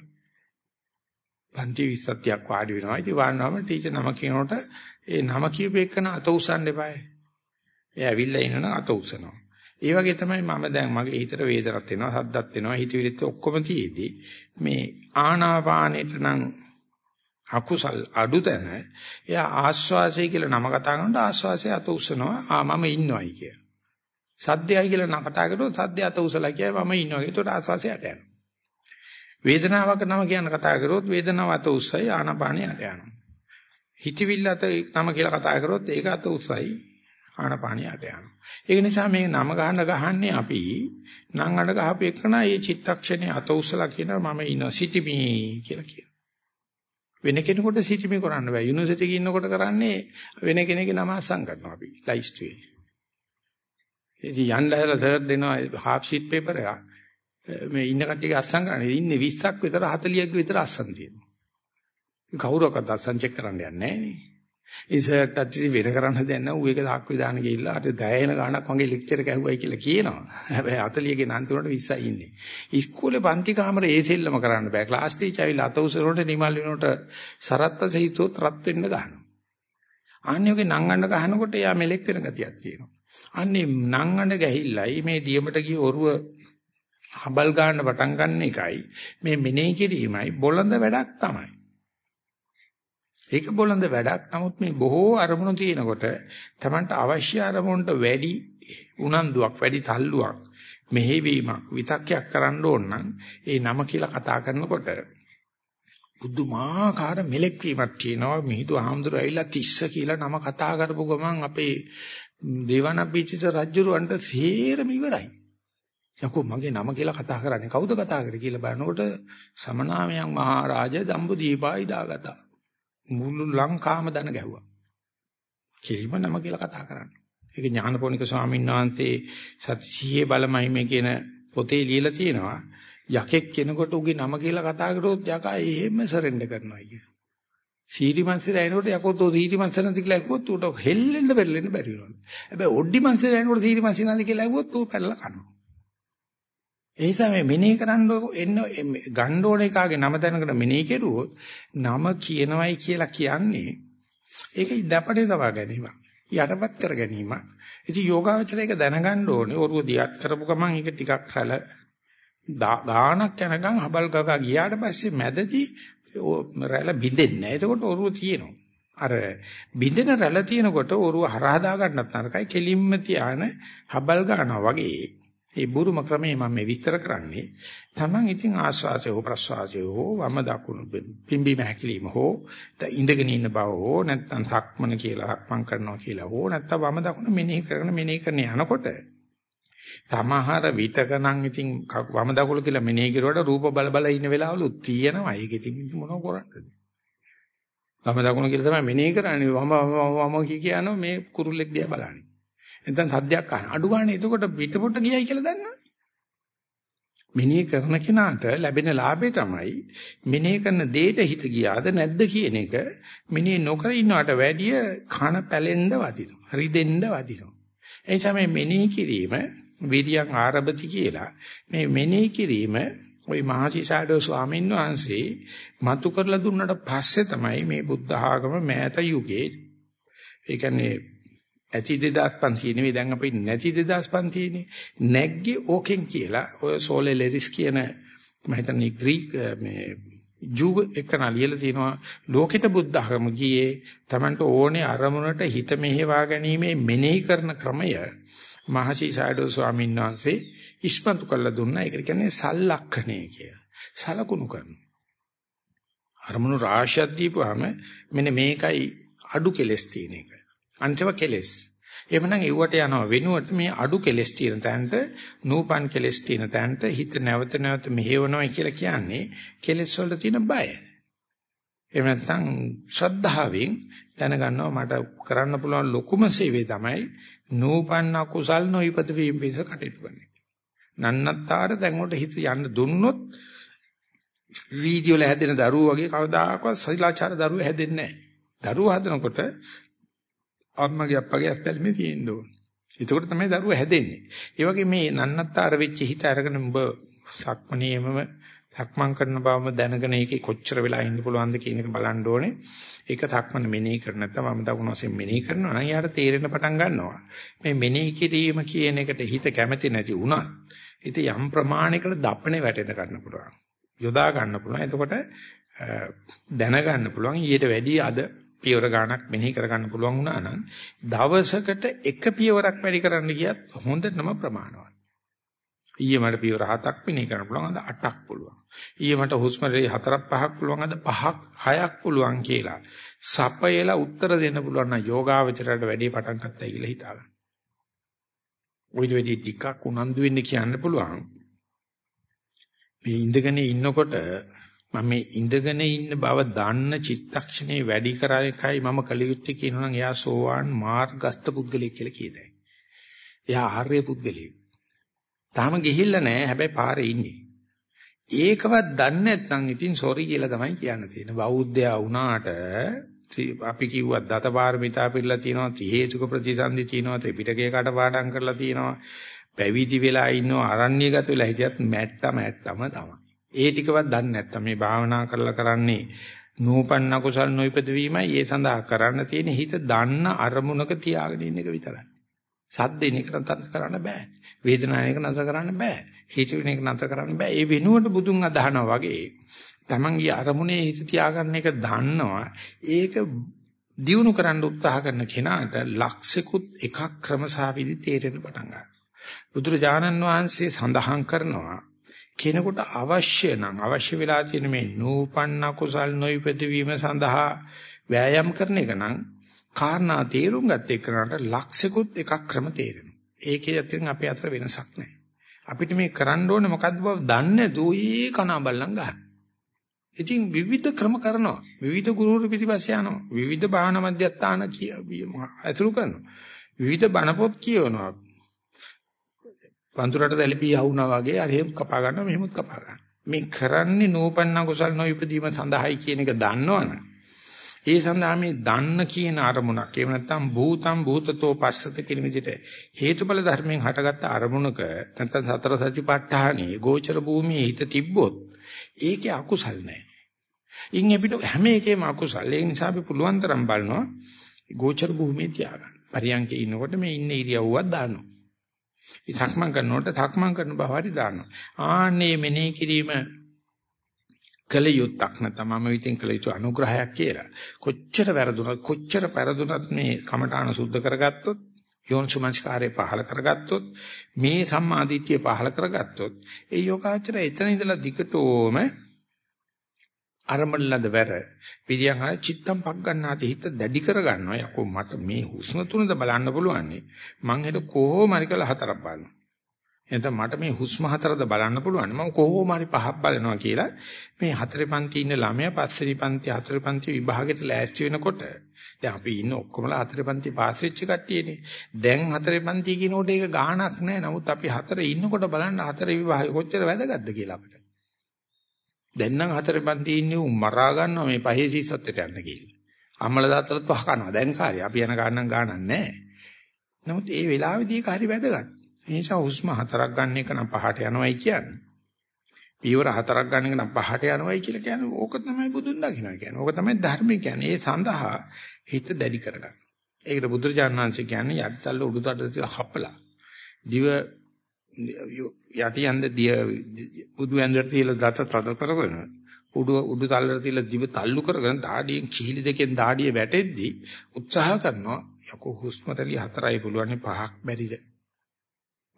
පන්ති 20ක් වාඩි වෙනවා. ඉතින් වාඩිවම ටීචර් නම කියනකොට ඒ නම කියපේකන අත උස්සන්න එපායි. එයා ඇවිල්ලා ඉන්නන අත උස්සනවා. ඒ වගේ තමයි මම දැන් මගේ හිතට වේදනක් එනවා, සද්දක් එනවා, හිතවිලිත් ඔක්කොම තියේදී මේ ආනාපානෙට නම් අකුසල් අඩුතන එයා ආස්වාසය කියලා නම කතා කරනකොට ආස්වාසය අත උස්සනවා. මම ඉන්නවයි කිය. සද්දයයි කියලා නම කතා කරනකොට සද්දය අත උස්සලා කියයි මම ඉන්නවා. ඒකට ආස්වාසය යට යනවා. වේදනාවක් නම කියන කතා කරොත් වේදනාව අත උස්සයි ආනාපානිය යට යනවා. හිතවිල්ල අත නම කියලා කතා කරොත් ඒක අත උස්සයි ආනාපානිය යට යනවා. ඒක නිසා මේ නම ගහන්නේ අපි නම් අඬ ගහපු එකන මේ චිත්තක්ෂණේ අත උස්සලා කියනවා මම ඉනවා සිටිමි කියලා කියනවා. වෙන කෙනෙකුට සිටිමි කරන්න බෑ. යුනිවර්සිටි එකේ ඉන්නකොට කරන්නේ වෙන කෙනෙක්ගේ නම අස්සම් කරනවා අපි ලයිස්ට්ුවේ. ඉතින් යන්නදලා සර් දෙනවා half sheet paper එකක්. මේ ඉන්න කට්ටියගේ අස්සම් කරන්නේ ඉන්නේ 20ක් විතර 40ක් විතර අස්සම් තියෙනවා. කවුරක්වත් අස්සම් චෙක් කරන්න යන්නේ නැහැ නේ. ඉස්සරට ඇත්තටි වෙර කරන්න දෙයක් නැහැ. ඌ එක දාක්කේ දාන ගිහිල්ලා අර දැයෙන ගානක් වගේ ලෙක්චර් එක ඇහුවයි කියලා කියනවා. හැබැයි 40ගේ නන්තුනට 20යි ඉන්නේ. ඉස්කෝලේ පන්ති කාමරේ ඒ සෙල්ලම කරන්න බෑ. ක්ලාස් ටීචර් ඇවිල්ලා අත උසරනට නිමල් වෙනකොට සරත්ත සහිතවත් රත් වෙන්න ගහනවා. අන්නේ ඔගේ නංගන්න ගහනකොට එයා මෙලෙක් වෙන ගතියක් තියෙනවා. අන්නේ නංගන්න ගහිල්ලයි මේ දියමට ගිය ඔරුව හබල් ගන්න පටන් ගන්න එකයි මේ මෙනෙහි කිරීමයි බොළඳ වැඩක් තමයි. ඒක බොළඳ වැඩක්. නමුත් මේ බොහෝ අරමුණු තියෙනකොට Tamanට අවශ්‍ය අරමුණට වැඩි උනන්දුවක් වැඩි තල්ලුවක් මෙහෙවීමක් විතක්යක් කරන්න ඕන නම් ඒ නම කියලා කතා කරනකොට බුදුමාකාර මෙලෙක් වීමක් තියෙනවා. මිහිඳු ආහඳුර ඇවිල්ලා තිස්ස කියලා නම කතා කරපු ගමන් අපේ දේවානම්පියතිස්ස රජුරවන්ට සේරම ඉවරයි. යකෝ මගේ නම කියලා කතා කරන්නේ කවුද කතා කරේ කියලා බලනකොට සමනාමයන් මහරජා දම්බුදීපයි දාගතා. මුළු ලංකාවම දන ගැහුවා. කෙලිම නම කියලා කතා කරන්නේ. ඒක ඥානපෝනික ස්වාමීන් වහන්සේ සත්‍යයේ බලමයි මේ කියන පොතේ ලියලා තියෙනවා. යකෙක් කෙනෙකුට උගේ නම කියලා කතා කරොත් යකා එහෙම සරෙන්ඩර් කරනවා කිය. සීටි මන්සරේ එනකොට යකෝ තෝ සීටි මන්සර නැති කියලා ඇහුවොත් උට හෙල්ලෙන්න බැරිලෙන්න බැරි වෙනවා. හැබැයි ඔඩ්ඩි මන්සරේ එනකොට සීටි මන්සර නැති කියලා ඇහුවොත් ඌ පැනලා කනවා. ඒ නිසා මේ මෙනෙහි කරන්න එන්න ගන්න ඕන එකාගේ නම දැනගෙන මෙනෙහි කෙරුවොත් නම කියනවයි කියලා කියන්නේ ඒක ඉදපඩේ තවා ගැනීම. යටපත් කර ගැනීම. ඉතින් යෝගාවචරය ඒක දැනගන්න ඕනේ. ඔරුව දියත් කරපු ගමන් ඒක ටිකක් රැළ ගානක් යනකම් හබල් ගගා ගියාට පස්සේ මැදදී රැළ බිඳෙන්නේ නැහැ. එතකොට ඔරුව තියෙනවා. අර බිඳෙන රැළ තියෙනකොට ඔරුව හරහා දා ගන්නත් නරකයි. කෙලින්ම තියාන හබල් ගන්නවා වගේ. මේ බුරුම ක්‍රමයේ මම මේ විස්තර කරන්නේ තමන් ඉතින් ආස්වාසය හෝ ප්‍රස්වාසය හෝ වම දකුණු පිම්බීම හැකිලිම හෝ ඉඳගෙන ඉන්න බව හෝ නැත්නම් සක්මන කියලා හක්මන් කරනවා කියලා හෝ නැත්නම් වම දකුණු මෙනෙහි කරන යනකොට සමහර විතකනම් ඉතින් වම දකුණු කියලා මෙනෙහි කරුවට රූප බල බල ඉන්න වෙලාවලුත් තියෙනවා. ඒක ඉතින් මොනව කරන්නද? වම දකුණු කියලා තමයි මෙනෙහි කරන්නේ. වම කියනවා මේ කුරුල්ලෙක් දිහා බලන්නේ. එතෙන් සද්දයක් අහන අඩු ගන්න එතකොට පිටපොට ගියයි කියලා දන්නවනේ. මෙනෙහි කරන කෙනාට ලැබෙන ලාභය තමයි මෙනෙහි කරන දෙයට හිත ගියාද නැද්ද කියන එක මෙනෙහි නොකර ඉන්නවට වැඩිය කන පැලෙන්න වදිනවා. රිදෙන්න වදිනවා. ඒ නිසා මේ මෙනෙහි කිරීම විරියං ආරභති කියලා මේ මෙනෙහි කිරීම ওই මහසිසාරද ස්වාමීන් වහන්සේ මතු කරලා දුන්නට පස්සේ තමයි මේ බුද්ධ ආගම මෑත යුගයේ ඒ කියන්නේ ඇති 2500 නෙවෙයි දැන් අපි නැති 2500 නේ නැග්ගේ ඕකෙන් කියලා ඔය සෝලෙලරිස් කියන මම හිතන්නේ ග්‍රීක මේ ජූ එකන ලියලා තිනවා ලෝකෙට බුද්ධ ආගම ගියේ Tamanට ඕනේ අරමුණට හිත මෙහෙවා ගැනීමේ මෙනෙහි කරන ක්‍රමය මහසි සයඩෝ ස්වාමීන් වහන්සේ ඉස්මතු කළා දුන්නා. ඒකට කියන්නේ සල්ලක්ෂණය කියලා. සලකුණු කරනවා. අරමුණු රාශියක් දීපුවාම මෙන්න මේකයි අඩු කෙලස් තියෙන එක. අන්තිම කෙලස්. එහෙමනම් ඒවට යනවා වෙනුවට මේ අඩු කෙලස් තියෙන තැනට නූපන් කෙලස් තියෙන තැනට හිත නැවත නැවත මෙහෙවනවා කියලා කියන්නේ කෙලස් වල තියෙන බය. එහෙම නැත්නම් ශ්‍රද්ධාවෙන් දැනගන්නවා මට කරන්න පුළුවන් ලොකුම සේවය තමයි නූපන්න කුසල් නොයිපද වීම පිස කටයුතු කරන්නේ. නන්නත්තර දැන් උඩ හිත යන්න දුන්නොත් වීඩියෝ වල හැදෙන දරුවෝ වගේ කවදාකවත් සෛලාචාර දරුවෝ හැදෙන්නේ නැහැ. දරුවෝ හදනකොට අම්මගේ අප්පගේ අත්පැල්මේ තියෙන්න ඕන. ඒකෝට තමයි දරුවෝ හැදෙන්නේ. ඒ වගේ මේ නන්නත්තර වෙච්ච හිත අරගෙන ඔබ සක්මණේමම සක්මන් කරන බවම දැනගෙන ඒකේ කොච්චර වෙලා ඉන්න පුළුවන්ද කියන එක බලන්න ඕනේ. ඒක සක්මන මෙනෙහි කර නැත්නම් මම දකුණු වශයෙන් මෙනෙහි කරනවා නම් යාට තේරෙන්න පටන් ගන්නවා. මේ මෙනෙහි කිරීම කියන එකට හිත කැමති නැති වුණත් හිත යම් ප්‍රමාණයකට දප්පනේ වැටෙන්න ගන්න පුළුවන්. යොදා ගන්න පුළුවන්. එතකොට දැනගන්න පුළුවන් ඊට වැඩි අද පියවර ගාණක් මෙනෙහි කර ගන්න පුළුවන් වුණා නම් දවසකට එක පියවරක් වැඩි කරන්න ගියත් හොඳටම ප්‍රමාණවත්. ඊයේ මට පියවර 7ක් මෙනෙහි කරන්න පුළුවන් අද 8ක් පුළුවන්. ඊයේ මට හුස්ම රටේ 4ක් 5ක් පුළුවන් අද 5ක් 6ක් පුළුවන් කියලා. සපයලා උත්තර දෙන්න පුළුවන් නම් යෝගාවචරයට වැඩි පටන් ගන්නයි කියලා හිතාගන්න. ওই දෙවිදි ටිකක් උනන්දු වෙන්න කියන්න පුළුවන්. මේ ඉඳගෙන ඉන්නකොට මම මේ ඉඳගෙන ඉන්න බව දන්න චිත්තක්ෂණේ වැඩි කරන එකයි මම කලියුත්තේ කියනවා නම් එයා සෝවාන් මාර්ගස්ත පුද්ගලයෙක් කියලා කියදයි. එයා ආර්ය පුද්ගලයෙක්. තාම ගිහිල්ලා නැහැ හැබැයි පාරේ ඉන්නේ. ඒකවත් දන්නේ නැත්නම් ඉතින් සෝරි කියලා තමයි කියන්න තියෙන්නේ. බෞද්ධයා වුණාට අපි කිව්වා දතපාරමිතා පිළිලා තියෙනවා, ත්‍රි හේතුක ප්‍රතිසන්දි තියෙනවා, ත්‍රිපිටකය කටපාඩම් කරලා තියෙනවා. පැවිදි වෙලා ඉන්නව අරණ්‍යගත වෙලා හිටියත් මැට්ටම තමයි. ඒ ටිකවත් දන්නේ නැත්නම් මේ භාවනා කරලා කරන්නේ නූපන්න කුසල් නොයිපද වීමයි. ඒ සඳහා කරන්න තියෙන හිත දන්න අරමුණක තියාගෙන ඉන්න එක විතරයි. සද්දෙන එක නතර කරන්න බෑ. වේදනාවෙන එක නතර කරන්න බෑ. හිතවින එක නතර කරන්න බෑ. ඒ වෙනුවට බුදුන් අදහනවා වගේ තමන්ගේ අරමුණේ හිත තියාගන්න එක දන්නවා. ඒක දියුණු කරන්න උත්සාහ කරන කෙනාට ලක්ෂිකුත් එකක් ක්‍රමසාවිදි තේරෙන්න පටන් ගන්නවා. බුදුරජාණන් වහන්සේ සඳහන් කරනවා කෙනෙකුට අවශ්‍ය වෙලා තියෙන මේ නූපන්න කුසල් නොයිපද වීම සඳහා වෑයම් කරන එක නම් කාරණා තේරුම් ගත්ත එකනට ලක්ෂිකුත් එකක් ක්‍රම තේරෙනවා. ඒකේ අතරින් අපේ අතර වෙනසක් නැහැ. අපිට මේ කරන්න ඕනේ මොකද්ද බව දන්නේ නැතුව ඒ කනබල්ලන් ගන්න. ඉතින් විවිධ ක්‍රම කරනවා. විවිධ ගුරුවරු පිටිපස්සේ යනවා. විවිධ භාවන මධ්‍යස්ථාන ඇසුරු කරනවා. විවිධ බණ පොත් කියවනවා. වඳුරට දැලිපී යවුනා වගේ අර එහෙම කපා ගන්නවා මෙහෙමත් කපා ගන්නවා. මේ කරන්නේ නූපන්න කුසල් නොයිපදීම සඳහායි කියන එක දන්නවනේ. ඒ සඳහා මේ දන්න කියන අරමුණක් එහෙම නැත්නම් භූතම් භූතතෝ පස්සත කියන විදිහට හේතුඵල ධර්මයෙන් හටගත්ත අරමුණක නැත්නම් සතර සතිපට්ඨානේ ගෝචර භූමියේ හිත තිබ්බොත් ඒකේ අකුසල් නැහැ. ඉන් අපිට හැම එකේම අකුසල්. ඒ නිසා අපි පුළුවන් තරම් බලනවා ගෝචර භූමියේ තියාගන්න. පරියන්කේ ඉන්නකොට මේ ඉන්න ඉරියව්වක් දානවා. සක්මන් කරනකොට සක්මන් කරන බව හරි දානවා. ආන්නේ මෙනෙහි කිරීම කල යුත්තක් නැත්නම් මම විතින් කල යුතු අනුග්‍රහයක් කියලා. කොච්චර පෙරදුනත් මේ කමඨාන සුද්ධ කරගත්තොත් යෝනිසුමංස්කාරය පහල කරගත්තොත් මේ සම්මාදිට්ඨිය පහල කරගත්තොත් ඒ යෝගාචරය එතන ඉඳලා දිගටම අරමුණලද වැර පිළියන් ආ චිත්තම් පක් ගන්නාති හිත දැඩි කර ගන්නවා. යකෝ මට මේ හුස්ම තුනද බලන්න පුළුවන් නේ. මං හෙට කොහොම හරි කළා හතරක් බලනවා. එතන මට මේ හුස්ම හතරද බලන්න පුළුවන්. මම කොහොම හරි පහක් බලනවා කියලා මේ හතරේ පන්ති ඉන්න ළමයා පස්වෙනි පන්ති හතරේ පන්ති විභාගෙට ලෑස්ති වෙනකොට දැන් අපි ඉන්න ඔක්කොමලා හතරේ පන්ති පාස් වෙච්ච කට්ටියනේ. දැන් හතරේ පන්ති කියනකොට ඒක ගාණක් නැහැ. නමුත් අපි හතරේ ඉන්නකොට බලන්න හතරේ විභාගෙ කොච්චර වැදගත්ද කියලා අපිට. දැන් නම් හතරේ පන්ති ඉන්නේ උන් මරා ගන්නවා මේ පහේ සිස්සත්ට යන්න කියලා. අම්මලා දාත්තලත් පහ කනවා. දැන් කාර්යය. අපි යන ගානක් ගානක් නැහැ. නමුත් ඒ වෙලාවේදී ඒක හරි වැදගත්. ඒ නිසා හුස්ම හතරක් ගන්න එක නම් පහට යනවයි කියන්නේ. පියවර හතරක් ගන්න එක නම් පහට යනවයි කියලා කියන්නේ ඕක තමයි බුදුන් දකින්න කියන්නේ. ඕක තමයි ධර්මය කියන්නේ. ඒ සඳහා හිත දැඩි කරගන්න. ඒකට බුදුරජාණන් වහන්සේ කියන්නේ යටිතල්ල උඩුතට හපලා. දිව යටි යන්ද උඩු ඇඳට තියලා දත තද කරගෙන උඩු තල්ලට තියලා දිව තල්ලු කරගෙන දාඩියෙන් කිහිලි දෙකෙන් දාඩිය වැටෙද්දී උත්සාහ කරනවා යකෝ හුස්ම රැලි හතරයි පුළුවන් 5ක් බැරිද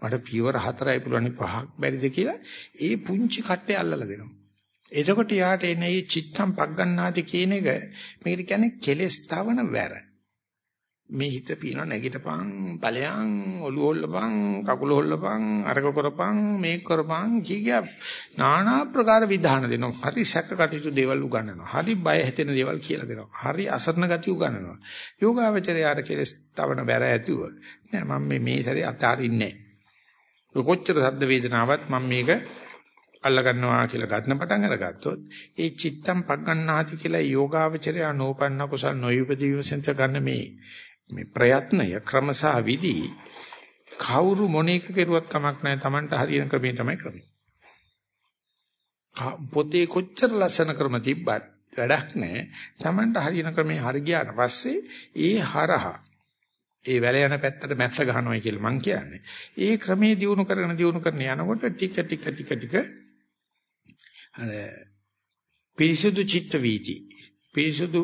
මට පියවර 4යි පුළුවන් 5ක් බැරිද කියලා ඒ පුංචි කට්ටේ අල්ලලා දෙනවා. එතකොට යාට එන මේ චිත්තම් පග්ගන්නාති කියන එක මේකට කියන්නේ කෙලස් තවන වැර. මේ හිත පින නැගිටපන් ඵලයන් ඔළුව හොල්ලපන් කකුල හොල්ලපන් අරක කරපන් මේක කරපන් කිය නානා ප්‍රකාර විධාන දෙනවා. හරි සැක කටයුතු දේවල් උගන්වනවා. හරි බය හිතෙන දේවල් කියලා දෙනවා. හරි අසරණ ගති උගන්වනවා. යෝගාවචරයාට කෙලස් තවන වැර ඇතුව නෑ මම මේ සැරේ අතාරින්නේ නෑ. කොච්චර සද්ද වේදනාවක් මම මේක අල්ල ගන්නවා කියලා ගන්න පටන් අරගත්තොත් ඒ චිත්තම් පග්ගන්නාති කියලා යෝගාවචරයා නෝපන්න කුසල් නොයුපදී වශයෙන් ගන්න මේ ප්‍රයත්නය ක්‍රමසහ විදි කවුරු මොණේක කෙරුවත් කමක් නැහැ. Tamanට හරියන ක්‍රමේ තමයි ක්‍රමය. පොතේ කොච්චර ලස්සන ක්‍රම තිබ්බත් වැඩක් නැහැ. Tamanට හරියන ක්‍රමේ හරි ගියාට පස්සේ ඒ හරහා ඒ වැල යන පැත්තට මැස්ස ගහනවා කියලා මං කියන්නේ. ඒ ක්‍රමේ දියුණු කරගෙන යනකොට ටික අර පිරිසුදු චිත්ත වීති පිරිසුදු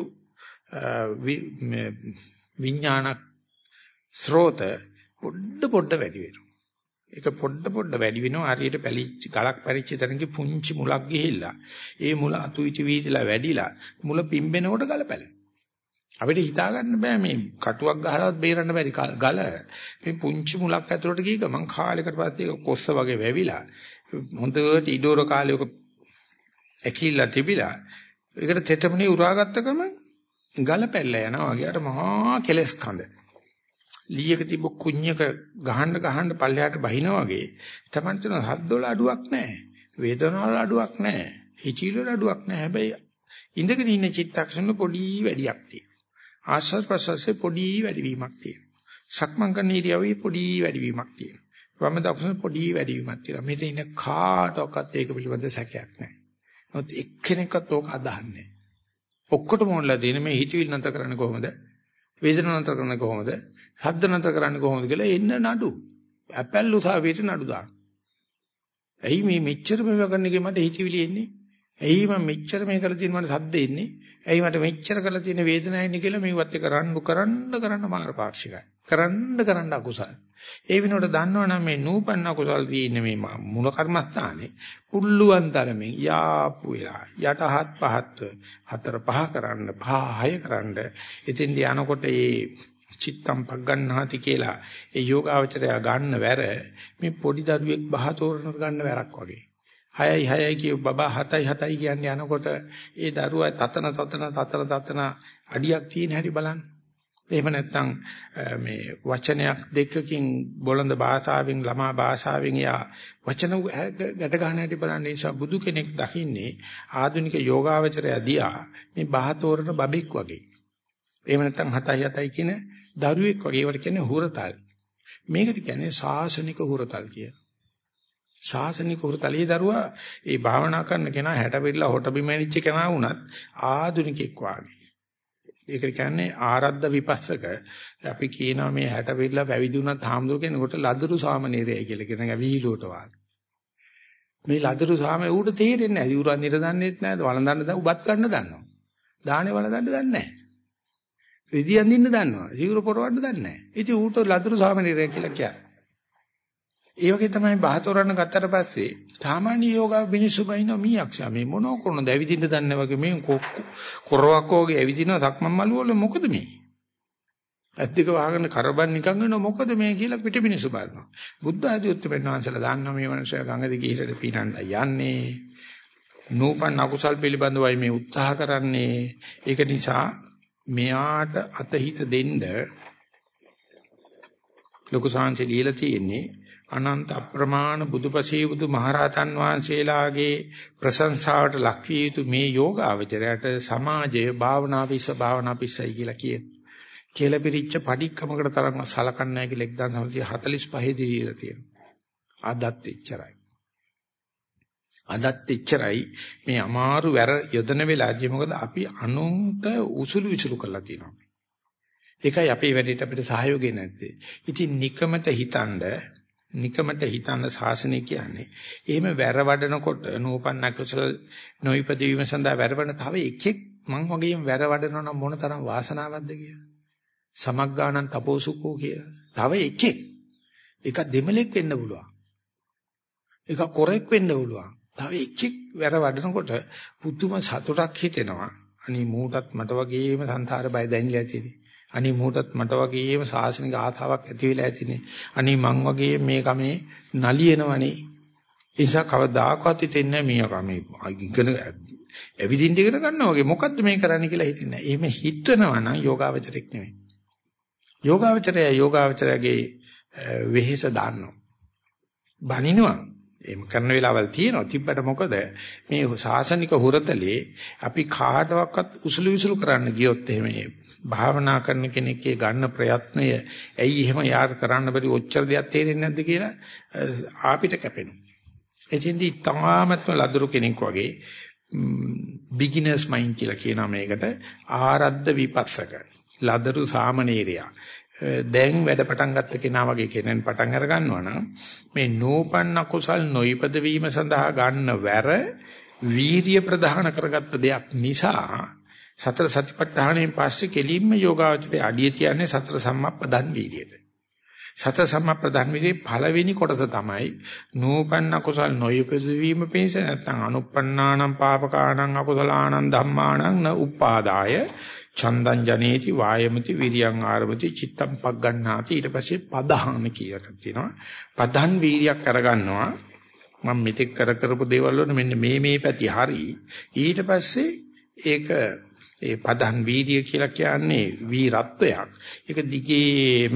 විඥාන ස්රෝත පොඩ වැඩි වෙනවා. ඒක පොඩ වැඩි වෙනවා. හරියට පැලිච්ච ගලක් පරිච්ච තැනක පුංචි මුලක් ගිහිල්ලා ඒ මුල අතු ඉති වීදිලා වැඩිලා මුල පිම්බෙනකොට ගල පැලෙනවා. අපිට හිතා ගන්න බෑ මේ කටුවක් ගහලවත් බේරන්න බැරි ගල මේ පුංචි මුලක් ඇතුලට ගිහ ගමන් කාලයකට පස්සේ ඒක කොස්ස වගේ වැවිලා හොඳට ඉඩෝර කාලයක ඇකිලා තිබිලා ඒකට තෙතමනේ උරාගත්ත ගමන් ගල පැල්ලා යනවා වගේ අර මහා කෙලස් කඳ ලීයක තිබ්බ කුණ්‍යක ගහන්න පල්ලෙහාට බහිනා වගේ තමයි තන හද්දවල අඩුවක් නැහැ වේදනාවල අඩුවක් නැහැ හිචිල වල අඩුවක් නැහැ හැබැයි ඉඳගෙන ඉන්න චිත්තක්ෂණ පොඩි වැඩියක් තියෙනවා ආස්වාද ප්‍රසවාසයේ පොඩි වැඩිවීමක් තියෙනවා සක්මන් කරන ඉරියව්වේ පොඩි වැඩිවීමක් තියෙනවා වම දකුණ පොඩි වැඩිවීමක් තියෙනවා මෙතන ඉන්න කාටවත් ඒක පිළිබඳ සැකයක් නැහැ නමුත් එක්කෙනෙක්වත් ඕක අදහන්නේ ඔක්කොටම ඕනලා තියෙන මේ හිතවිලි නතර කරන්නේ කොහොමද? වේදනාව නතර කරන්නේ කොහොමද? ශබ්ද නතර කරන්නේ කොහොමද කියලා එන්න නඩු. ඇපැල් උසාවියට නඩු දාන්න. ඇයි මේ මෙච්චර මේව කරන්නගේ මට හිතවිලි එන්නේ? ඇයි මම මෙච්චර මේ කරලා තියෙන මට ශබ්ද එන්නේ? ඇයි මට මෙච්චර කරලා තියෙන වේදනාව එන්නේ කියලා මේවත් එක කරන්න මාර පාක්ෂිකයි. කරන්න අකුසල. ඒ විනෝඩ දන්නවනම් මේ නූපන්න කුසල් තියෙන්නේ මේ මුල කර්මස්ථානේ පුල්ලුවන් තරමින් යාපු වෙලා යටහත් පහත්ව 4 5 කරන්න 5 6 කරන්න ඉතින් යනකොට ඒ චිත්තම් පග්ගන්නාති කියලා ඒ යෝගාවචරය ගන්න වැර මේ පොඩි දරුවෙක් බහ තෝරන ගන්න වැරක් වගේ 6යි කිය බබා 7යි කියන්නේ යනකොට ඒ දරුවා තතන අඩියක් තියෙන හැටි බලන්න. එහෙම නැත්නම් මේ වචනයක් දෙකකින් බොළඳ භාෂාවෙන් ළමා භාෂාවෙන් යා වචන ගැට ගන්න හැටි බලන්න නිසා බුදු කෙනෙක් දකින්නේ ආධුනික යෝගාවචරය දියා මේ බහතෝරන බබෙක් වගේ. එහෙම නැත්නම් 7යි කියන දරුවෙක් වගේ ඒවට කියන්නේ හුරතල්. මේකට කියන්නේ සාසනික හුරතල් කියලා. ශාසනික හුරතලයේ දරුවා ඒ භාවනා කරන කෙනා 60 පිටලා හොට බිම ඇනිච්ච කෙනා වුණත් ආධුනිකෙක් වාගේ. ඒක කියන්නේ ආරද්ධ විපස්සක. අපි කියනවා මේ 60 පිටලා පැවිදි වුණත් හාමුදුරු කෙනෙකුට ලදරු සාමණේරයයි කියලා කියන ගැවිහිලුවට වාගේ. මේ ලදරු සාමේ ඌට තේරෙන්නේ නැහැ. ඌරන් නිර දන්නේත් නැහැ. වළඳන්න උබත් ගන්න දන්නවා. දාහනේ වළඳන්න දන්නේ නැහැ. විදි අඳින්න දන්නවා. සිවුර පොරවන්න දන්නේ නැහැ. ඉතින් ඌට ලදරු සාමණේරය කියලා කියන්නේ. ඒ වගේ තමයි බහතොරන්න ගත්තට පස්සේ සාමාන්‍ය යෝගා මිනිස්සු බයිනෝ මීයක්ෂා මේ මොනෝ කරනද ඇවිදින්න දන්නේ වගේ මේ කොරවක් වගේ ඇවිදිනවා සක්මන් මළුව වල මොකද මේ ඇද්දික වහගෙන කරබන් නිකන් වෙනවා මොකද මේ කියලා පිට මිනිස්සු බලනවා බුද්ධ ආදී උත්තරෙන් වහන්සලා දාන්නවා මේ මනුස්සයා ගඟ දිගේ ඉහළට පිනන්න යන්නේ නූපන් අකුසල් පිළිබඳවයි මේ උත්සාහ කරන්නේ ඒක නිසා මෙයාට අතහිත දෙන්න ලොකු සාංශය ලියලා තියෙන්නේ අනන්ත අප්‍රමාණ බුදුපසේ බුදු මහරහතන් වහන්සේලාගේ ප්‍රශංසාවට ලක් විය යුතු මේ යෝගාවචරයට සමාජයේ භාවනා පිස්සයි කියලා කියන. කියලා පිරිච්ච padikkamakata තරම්ව සලකන්නේ නැහැ කියලා 1945 දී දීලා තියෙනවා. අදත් එච්චරයි මේ අමාරු වැර යොදන වෙලාවදී මොකද අපි අනුන්ට උසුළු විසුළු කරලා තියෙනවා. ඒකයි අපේ වැඩේට අපිට සහයෝගය නැත්තේ. ඉතින් නිකමට හිතන්න ශාසනය කියන්නේ එහෙම වැරවඩනකොට නූපන්න කුසල නොයිපදීම සඳහා වැරවඩන තව එකෙක් මං වගේම වැරවඩනවා නම් මොන තරම් වාසනාවක්ද කියලා සමග්ගාණන් තපෝසුකෝ කියලා තව එකෙක් එක දෙමලෙක් වෙන්න පුළුවන්. එක කොරෙක් වෙන්න පුළුවන්. තව එක්ෙක් වැර වඩනකොට පුදුම සතුටක් හිතෙනවා. අනේ මූටත් මට වගේම සංසාර බය දැනෙලා ඇතිනේ. අනේ මූටත් මට වගේම සාසනික ආසාවක් ඇති වෙලා ඇතිනේ. අනේ මං වගේ මේ කමේ නලියනවනේ. ඒ නිසා කවදාකවත් හිතෙන්නේ නැහැ මේ ඉගෙන එවිදින් ඉගෙන ගන්නවා වගේ මොකද්ද මේ කරන්නේ කියලා හිතෙන්නේ නැහැ. එහෙම හිතනවා නම් යෝගාවචරයක් නෙමෙයි. යෝගාවචරයේ වෙහෙස දාන්නවා. බනිනවා. එහෙම කරන වෙලාවල් තියෙනවා. තිබ්බට මොකද මේ සාසනික හුරතලේ අපි කාටවත් උසුළු විසුළු කරන්න ගියොත් එහෙම භාවනා කරන කෙනෙක්ගේ ගන්න ප්‍රයත්නය ඇයි එහෙම යාර කරන්න බැරි ඔච්චර දෙයක් තේරෙන්නේ නැද්ද කියලා ආපිට කැපෙනවා. එතෙන්දී තාමත්ම ලදරු කෙනෙක් වගේ බිග්ිනර්ස් මයින්ඩ් කියලා කියනවා මේකට ආරද්ධ විපස්සක ලදරු සාමණේරයා දැන් වැඩ පටන් ගත්ත කෙනා වගේ කෙනෙක් පටන් අර ගන්නවා නම් මේ නෝපන්න කුසල් නොයිපද වීම සඳහා ගන්න වැර වීරිය ප්‍රධාන කරගත්ත දෙයක් නිසා සතර සතිපට්ඨානයෙන් පස්සේ කෙලින්ම යෝගාවචරයේ අඩිය තියන්නේ සතර සම්මප්පදන් වීරියට. සතර සම්මප්පදන් වීරියේ පළවෙනි කොටස තමයි නෝපන්න කුසල් නොයිපද වීම පිණිස නැත්නම් අනුප්පන්නානම් පාපකානම් අකුසලානම් ධම්මානම් න උපාදාය චන්දං ජනේති වායමති විරියං ආරමති චිත්තං පග්ගණ්ණාති ඊට පස්සේ පදහාම කියලක් තියෙනවා පදන් වීරියක් අරගන්නවා මම මෙතෙක් කරපු දේවල් වල මෙන්න මේ පැති හරි ඊට පස්සේ ඒක ඒ පදන් වීරිය කියලා කියන්නේ වීරත්වයක් ඒක දිගේම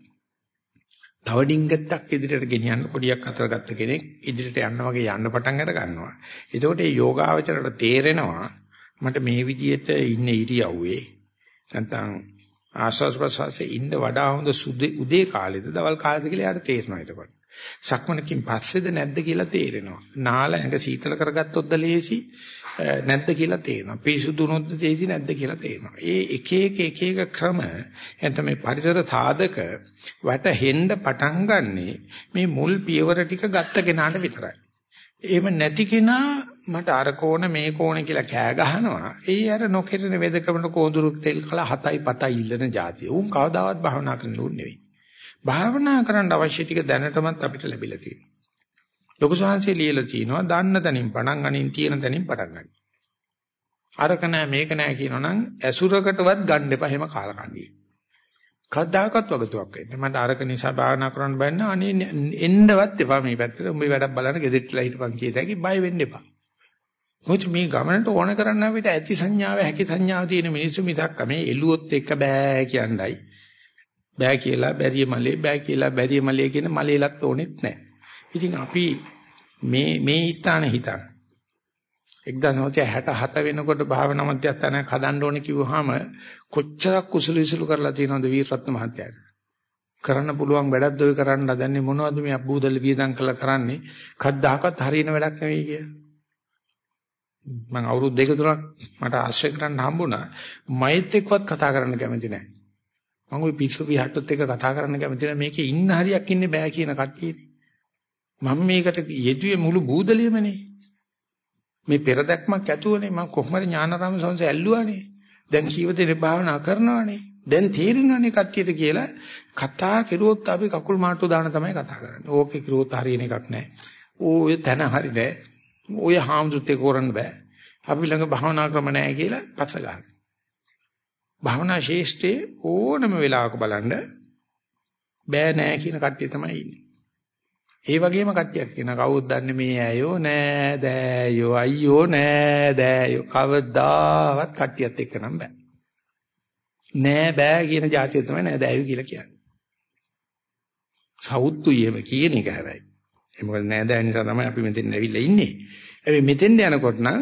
තව ඩිංගත්තක් ඉදිරියට ගෙනියන්න කොඩියක් අතර ගත්ත කෙනෙක් ඉදිරියට යන්න වගේ යන්න පටන් අර ගන්නවා එතකොට මේ යෝගාවචරයට තේරෙනවා මට මේ විදියට ඉන්න ඉරියව්වේ නැත්නම් ආස්වාස් ප්‍රසවාසයේ ඉන්න වඩා හොඳ උදේ කාලෙද දවල් කාලෙද කියලා යාට තේරෙනවා එතකොට. සක්මනකින් පස්සේද නැද්ද කියලා තේරෙනවා. නාල ඇඟ සීතල කරගත්තොත්ද ලේසි නැද්ද කියලා තේරෙනවා. පිරිසුදු වුණොත්ද ලේසි නැද්ද කියලා තේරෙනවා. ඒ එක එක ක්‍රම එතන මේ පරිසර සාධක වැටෙන්න පටන් ගන්නෙ මේ මුල් පියවර ටික ගත්ත කෙනාට විතරයි. එහෙම නැති කෙනා මට අර කෝණ මේ කෝණ කියලා කෑ ගහනවා. ඒ අර නොකිරෙන වෙදකමන කෝඳුරු තෙල් කල 7යි 7යි ඉල්ලන જાතිය. උන් කවදාවත් භාවනා කරන්න ඕනේ නෙවෙයි. භාවනා කරන්න අවශ්‍ය ටික දැනටමත් අපිට ලැබිලා තියෙනවා. ලොකු සංහසේ ලියලා තිනවා දන්න තැනින් පටන් ගනින් තියෙන තැනින් පටන් ගන්න. අරක නෑ මේක නෑ කියනවනම් ඇසුරකටවත් ගන්න එපා එහෙම කාලකන්ණියේ. කවදාකවත් වගතුවක් වෙන්නේ. මට අරක නිසා භාවනා කරන්න බෑනේ. අනේ එන්නවත් එපා මේ පැත්තට. උඹේ වැඩක් බලන්න ගෙදෙට්ටලා හිටපන් කියතයි බය වෙන්න එපා. මොකද මේ ගමනට ඕන කරන්න අපිට ඇති සංඥාව හැකි සංඥාව තියෙන මිනිස්සු මිසක් මේ එළුවොත් එක බෑ කියන්නයි. බෑ කියලා බැරිය මලේ බෑ කියලා බැරිය මලේ කියන මලේලත් ඕනෙත් නැහැ. ඉතින් අපි මේ ස්ථානේ හිතන 1967 වෙනකොට භාවනා මධ්‍යස්ථානයක් හදන්න ඕනේ කිව්වහම කොච්චරක් කුසල විසුළු කරලා තියෙනවද වීරරත්න මහත්තයාට කරන්න පුළුවන් වැඩක්ද ඔය කරන්න හදන්නේ මොනවද මේ අබ්බූදල වියදම් කරලා කරන්නේ කද්දාකවත් හරියන වැඩක් නෙවෙයි කිය. මම අවුරුදු 2-3ක් මට ආශ්‍රය කරන්න හම්බුණා. මයිත් එක්කවත් කතා කරන්න කැමති නැහැ. මම ওই පිස්සු පිටහට්ටත් එක්ක කතා කරන්න කැමති නැහැ. මේකේ ඉන්න හරියක් ඉන්නේ බෑ කියන කට්ටියනේ. මම මේකට යෙදුවේ මුළු බූදලියමනේ. මේ පෙරදක්මක් ඇතුවනේ මම කොහොමද ඥානාරාම සංස ඇල්ලුවානේ. දැන් කීව දෙනේ භාවනා කරනවානේ. දැන් තේරෙනවනේ කට්ටියට කියලා කතා කෙරුවොත් අපි කකුල් මාට්ටු දාන තමයි කතා කරන්නේ. ඕකේ කෙරුවොත් හරියන එකක් නැහැ. ඔය තන හරි නෑ. ඔය හාමුදුරුත් ඒක කරන්න බෑ. අපි ළඟ භාවනා ක්‍රම නැහැ කියලා පස්ස ගන්න. භාවනා ශේෂ්ඨේ ඕනම වෙලාවක බලන්න බෑ නෑ කියන කට්ටිය තමයි ඉන්නේ. ඒ වගේම කට්ටියක් කියන කවුද දන්නේ මේ ඇයෝ නෑ දෑයෝ අයියෝ නෑ දෑයෝ කවදාවත් කට්ටියත් එක්ක නම් බෑ. නෑ බෑ කියන જાතිය තමයි නෑ දෑයෝ කියලා කියන්නේ. සවුත්තු යෙම කියන එක හැබැයි. ඒ මොකද නෑ දෑ නිසා තමයි අපි මෙතෙන් ඇවිල්ලා ඉන්නේ. හැබැයි මෙතෙන් යනකොට නම්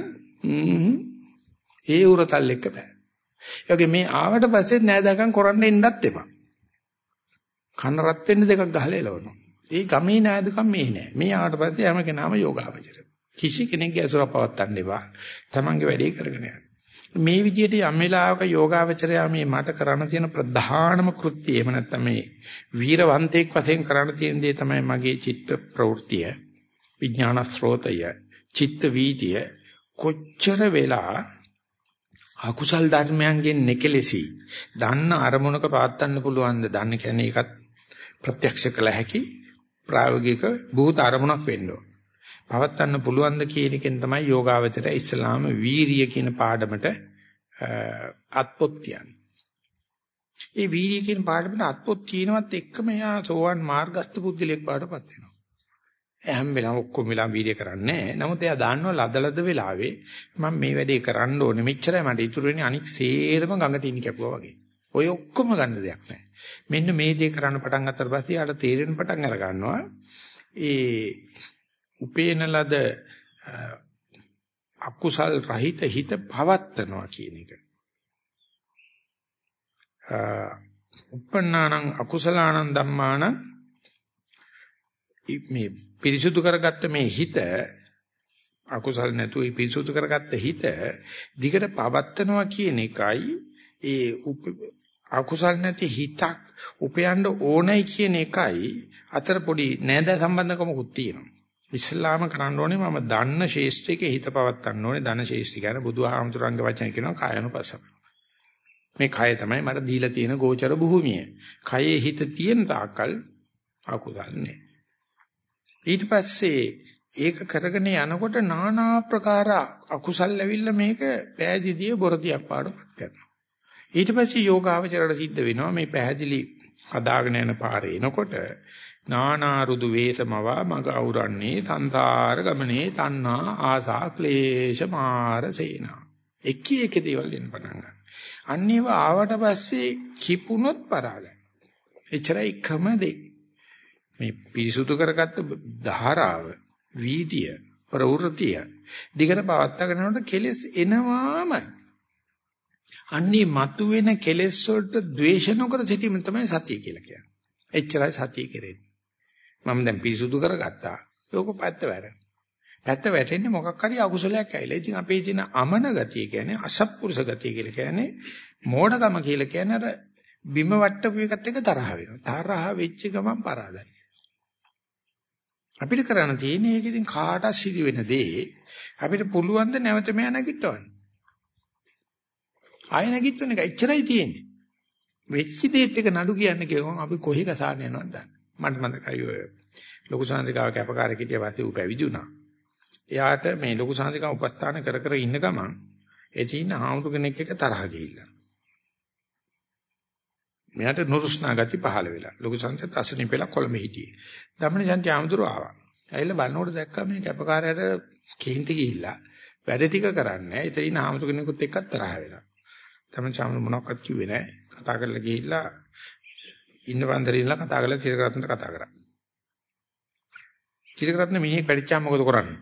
ඒ උරතල් එක්ක බෑ. ඒ වගේ මේ ආවට පස්සේ නෑ දකම් කරන්න එන්නත් එපා. කන රත් වෙන්න දෙකක් ගහලා එලවනවා. ඒ ගමේ නෑදකම් මේ නෑ. මේ ආවට පස්සේ හැම කෙනාම යෝගාවචර. කිසි කෙනෙක්ගේ අසුර පවත්තන්න එපා. තමන්ගේ වැඩේ කරගෙන යන්න. මේ විදිහට යම් වෙලාවක යෝගාවචරයා මේ මට කරන්න තියෙන ප්‍රධානම කෘත්‍යය එහෙම නැත්නම් මේ වීරවන්තයෙක් වශයෙන් කරන්න තියෙන දේ තමයි මගේ චිත්ත ප්‍රවෘත්තිය, විඥාන ස්රෝතය, චිත්ත වීතිය කොච්චර වෙලා අකුසල් ධර්මයන්ගෙන් නෙකලෙසි දන්න අරමුණක පාත්තන්න පුළුවන්ද? දන්න කියන්නේ ඒකත් ප්‍රත්‍යක්ෂ කළ හැකි ප්‍රායෝගික භූත අරමුණක් වෙන්න ඕන. පවත්න්න පුළුවන් ද කියන එකෙන් තමයි යෝගාවචරය ඉස්ලාම වීරිය කියන පාඩමට අත්පොත් තියන්නේ. ඒ වීරිය කියන පාඩමට අත්පොත් තියෙනවත් එක්කම එයා සෝවන් මාර්ගස්ත පුද්ගලෙක් බවටපත් වෙනවා. හැම වෙලාවෙම ඔක්කොම වෙලාව වීර්ය කරන්නේ නැහැ. නමුත් එයා දන්නවා ලදලද වෙලාවේ මම මේ වැඩේ කරන්න ඕනේ. මෙච්චරයි මට ඉතුරු වෙන්නේ අනික් සේරම ගඟට ඉනි කැපුවා වගේ. ඔය ඔක්කොම ගන්න දෙයක් නැහැ. මෙන්න මේ දේ කරන්න පටන් ගත්තට පස්සේ ආට තේරෙන පටන් අර ගන්නවා. ඒ උපේන ලද අකුසල් රහිත හිත පවත්නවා කියන එක. උපන්නානං අකුසලානං ධම්මානං මේ පිරිසුදු කරගත්ත මේ හිත අකුසල් නැතුව පිරිසුදු කරගත්ත හිත දිගට පවත්නවා කියන එකයි ඒ අකුසල් නැති හිතක් උපයන්න ඕනයි කියන එකයි අතර පොඩි නෑද සම්බන්ධකමකුත් තියෙනවා. ඉස්ලාම කරන්න ඕනේ මම දන්න ශේෂ්ත්‍රයේ හිත පවත්වන්න ඕනේ. ධන ශේෂ්ත්‍රය කියන්නේ බුදුහාමුදුරන්ගේ වචන කියනවා කායනුපස්සන. මේ කය තමයි මට දීලා තියෙන ගෝචර භූමිය. කයේ හිත තියෙන තාක්කල් අකුසල් නෑ. ඊට පස්සේ ඒක කරගෙන යනකොට নানা ආකාර අකුසල් ඇවිල්ලා මේක පෑදීදී බොරදියක් පාඩපත් කරනවා. ඊට පස්සේ යෝගාවචරයට සිද්ධ වෙනවා මේ පැහැදිලි හදාගෙන යන පාරේ එනකොට නානා රුදු වේතමවා මග අවරන්නේ සංසාර ගමනේ තණ්හා ආසා ක්ලේශ මාර සේනා. එක එක දේවල් එන්න පටන් ගන්නවා. අන්නේව ආවට පස්සේ කිපුණොත් පරාදයි. එච්චරයි එකම දෙය. මේ පිරිසුදු කරගත්ත ධාරාව, වීදිය, ප්‍රවෘතිය දිගට පවත්වාගෙන යනකොට කෙලෙස් එනවාමයි. අන්නේ මතුවෙන කෙලෙස් වලට ද්වේෂ නොකර සිටීම තමයි සතිය කියලා කියන්නේ. එච්චරයි සතිය කෙරෙන්නේ. මම දැන් පිරිසුදු කරගත්තා. ඒක පැත්ත වැඩ. පැත්ත වැටෙන්නේ මොකක් හරි අකුසලයක් ඇවිල්ලා. ඉතින් අපේ තියෙන අමන ගතිය කියන්නේ අසත්පුරුෂ ගතිය කියලා කියන්නේ මෝඩකම කියලා කියන්නේ අර බිම වට්ටපු එකත් එක තරහ වෙනවා. තරහ වෙච්ච ගමන් පරාදයි. අපිට කරන්න තියෙන්නේ ඒක ඉතින් කාටවත් සිදි වෙන දේ අපිට පුළුවන් ද නැවත මෙයා නැගිටවන්න. ආය නැගිටවන්න එක එච්චරයි තියෙන්නේ. වෙච්ච දේත් එක නඩු කියන්නේ කියවම අපි කොහි ගසාන යනවද දන්නේ. මට මතකයි ඔය ලොකු සංසිකාව කැපකාරයෙක් හිටියා වාසේ ඌ පැවිදි වුණා. එයාට මේ ලොකු සංසිකාව උපස්ථාන කර කර ඉන්න ගමන් ඒ තියෙන හාමුදුර කෙනෙක් එක තරහ ගිහිල්ලා. මෙයාට නුරුස්නා ගති පහළ වෙලා. ලොකු සංසත් අසනි පෙළ කොළඹ හිටියේ. ධම්මනි ජන්ති හාමුදුර ආවා. ඇවිල්ලා බලනකොට දැක්කා මේ කැපකාරයට කේන්ති ගිහිල්ලා වැඩ ටික කරන්නේ. ඒ තියෙන හාමුදුර කෙනෙකුත් එක්ක තරහ වෙලා. ධම්මනි හාමුදුර මොනවක්වත් කිව්වේ නැහැ. කතා කරලා ගිහිල්ලා ඉන්න වන්දරේ ඉඳලා කතා කරලා චිරකරත්නට කතා කරා. චිරකරත්න මිනිහෙක් පැටිච්චාම මොකද කරන්නේ?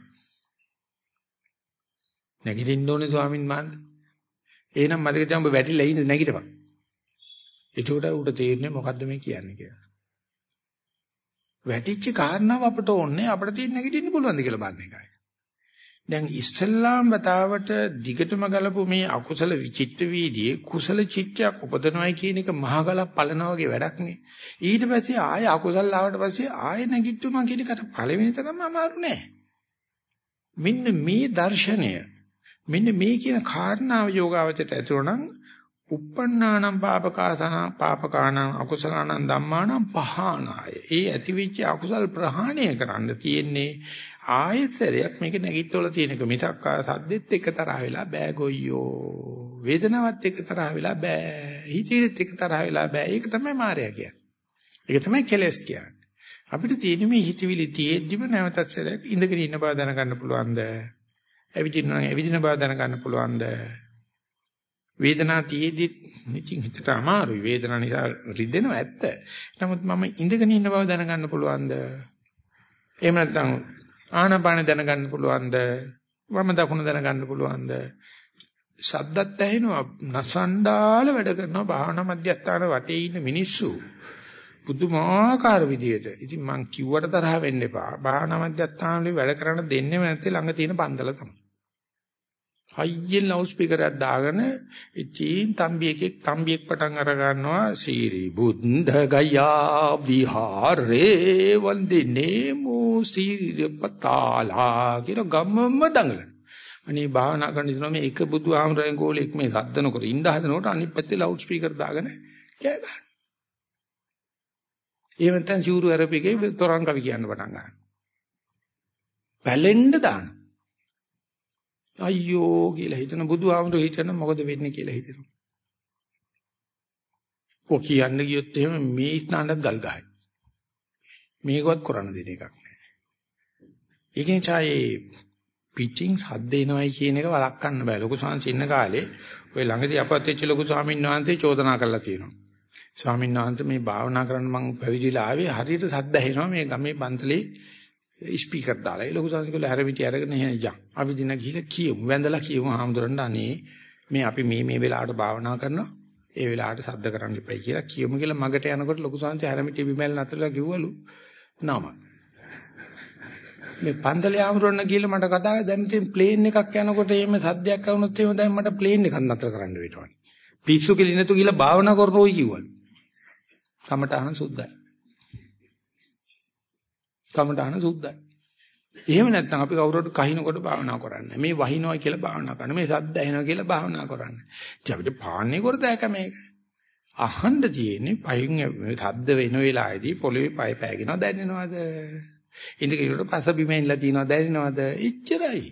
නැගිටින්න ඕනේ ස්වාමින් වහන්සේ. එහෙනම් මතක තියාගන්න ඔබ වැටිලා ඉන්න නැගිටපන්. එතකොට උට තේරෙන්නේ මොකද්ද මේ කියන්නේ කියලා. වැටිච්ච කාරණාව අපට ඕනේ අපිට තියෙන නැගිටින්න පුළුවන්ද කියලා බලන්න එකයි. දැන් ඉස්ලාම් වතාවට දිගටම ගලපු මේ අකුසල විචිත්ත වීදියේ කුසල චිත්තයක් උපදනවයි කියන එක මහගලක් පලනවා වගේ වැඩක් නේ. ඊට පස්සේ ආය අකුසල ආවට පස්සේ ආය නැගිට්ටුමා කියන එකට පළවෙනි තරම අමාරු නෑ. මෙන්න මේ දර්ශනය මෙන්න මේ කියන කාරණාව යෝගාවචරයට ඇතුළනම් uppannānaṁ pāpakānaṁ akusalaṇaṁ dhammānaṁ pahānāya. ඒ ඇතිවිච්ච අකුසල් ප්‍රහාණය කරන්න තියෙන්නේ ආයතරයක් මේක නැගිටවල තියෙනක මිසක් සද්දෙත් එක තරහ වෙලා බෑ ගොයියෝ. වේදනාවත් එක තරහ වෙලා බෑ. හිතේත් එක තරහ වෙලා බෑ. ඒක තමයි මායя කියන්නේ. ඒක තමයි කෙලස් කියන්නේ. අපිට තියෙන මේ හිතවිලි තියෙද්දිම නැවතත් සැරයක් ඉඳගෙන ඉන්න බව දැනගන්න පුළුවන්ද? ඇවිදින බව දැනගන්න පුළුවන්ද? වේදනාව තියේදී ඉතින් හිතට අමාරුයි. වේදනාව නිසා රිදෙනවා ඇත්ත. නමුත් මම ඉඳගෙන ඉන්න බව දැනගන්න පුළුවන්ද? එහෙම නැත්නම් ආනාපාන දැනගන්න පුළුවන්ද? වම දකුණ දැනගන්න පුළුවන්ද? ශබ්දත් ඇහෙනවා. නසණ්ඩාල වැඩ කරනවා. භාවනා මධ්‍යස්ථාන වටේ ඉන්න මිනිස්සු පුදුමාකාර විදියට. ඉතින් මං කිව්වට තරහ වෙන්න එපා. භාවනා මධ්‍යස්ථාන වල වැඩ කරන්න දෙන්නෙම නැත්තේ ළඟ තියෙන පන්දල තමයි. හයියෙන් ලවුඩ් ස්පීකර් එකක් දාගෙන ඉතින් තම්බියෙක් පටන් අර ගන්නවා සීරි බුද්ධ ගයා විහාරේ වන්දිනේ මූසීරි පතාලා කියන ගම්මම දඟලන. අනේ භාවනා කරන ඉතන මේ එක බුදු ආමරයෙන් ගෝලෙක් මේ සද්ද නොකර ඉඳ හදනකොට අනිත් පැත්තේ ලවුඩ් ස්පීකර් දාගෙන කෑ ගන්න. එහෙම නැත්නම් සිවුරු ඇරපිකේ තොරන් කවි කියන්න පටන් ගන්නවා. පැලෙන්න දාන. අයියෝ කියලා හිතන බුදුහාමුදුරු හිතන මොකද වෙන්නේ කියලා හිතනවා. ඔය කියන්න ගියොත් එහෙම මේ ස්නානත් ගල් ගහයි. මේකවත් කරන්න දෙන එකක් නෑ. ඒකෙන් ඡායේ පිටින් සද්ද එනවයි කියන එක වළක්වන්න බෑ. ලොකු ස්වාමීන් ඉන්න කාලේ ඔය ළඟදී අපත් වෙච්ච ලොකු ස්වාමීන් වහන්සේ චෝදනා කළා තියෙනවා. ස්වාමීන් වහන්සේ මේ භාවනා කරන්න මම පැවිදිලා ආවේ හරියට සද්ද ඇහෙනවා මේ ගමේ පන්තලේ ස්පීකර් දාලා. ඒ ලොකු ස්වාමීන් කිව්ලා හැරමිටි අරගෙන එහෙනම් යන්. අපි දින ගිහිල්ලා කියමු. වැඳලා කියමු හාමුදුරන්ට අනේ මේ අපි මේ වෙලාවට භාවනා කරනවා. ඒ වෙලාවට සද්ද කරන්න එපයි කියලා කියමු කියලා මගට යනකොට ලොකු ස්වාමීන් හැරමිටි බිමැල් නතරලා කිව්වලු නම. මේ පන්තලේ ආමරන්න කියලා මට කතා කරා දැන් ඉතින් ප්ලේන් එකක් යනකොට එහෙම සද්දයක් ආවොත් එහෙම දැන් මට ප්ලේන් එකක් නතර කරන්න වෙනවා. පිස්සු කෙලින් නැතු කියලා භාවනා කරනෝයි කිව්වලු. කමටහන සුද්ධයි. කමටහන සුද්ධයි. එහෙම නැත්නම් අපි කවුරුහට කහිනකොට භාවනා කරන්නේ. මේ වහිනවා කියලා භාවනා කරන්න. මේ සද්ද ඇහෙනවා කියලා භාවනා කරන්නේ. ඉතින් අපිට පාන්නේ කරදෑක මේක. අහන්න තියෙන්නේ පයින් සද්ද වෙන වෙලාවේදී පොළවේ පය පෑගෙනවා දැනෙනවද? ඉන්දිකේටර් පස්ස බිමෙන්ලා තියනවා දැනෙනවද? එච්චරයි.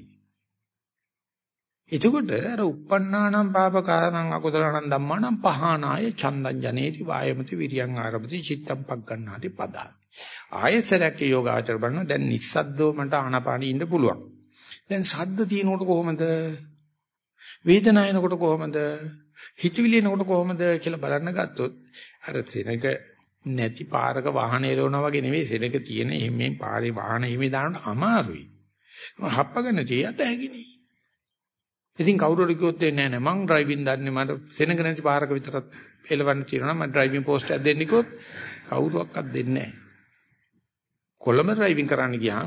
එතකොට අර uppannānaṁ pāpakānaṁ akusalaṇaṁ dhammānaṁ pahānāya චන්දං ජනේති වායමති විරියං ආරභති චිත්තං පග්ගණ්ණාති පදා. ආයතරයක් යෝගාචර බලනවා දැන් නිස්සද්දව මට ආනාපානෙ ඉන්න පුළුවන්. දැන් සද්ද තියෙනකොට කොහොමද? වේදනාව එනකොට කොහොමද? හිතවිලි එනකොට කොහොමද කියලා බලන්න ගත්තොත් අර සෙනඟ නැති පාරක වාහනේ එලවනවා වගේ නෙවෙයි සෙනඟ තියෙන එම්මෙන් පාරේ වාහන හිමේ දානට අමාරුයි. හප්පගෙන තියත හැකිනේ. ඉතින් කවුරුහරි කිව්වොත් දෙන්නේ නැහැ මං ඩ්‍රයිවිං දන්නේ මට සෙනඟ නැති පාරක විතරක් එලවන්න තියෙනවා මම ඩ්‍රයිවිං පෝස්ට් එකක් දෙන්න කිව්වොත් කවුරුවක්වත් දෙන්නේ නැහැ. කොළඹ ඩ්‍රයිවිං කරන්න ගියාම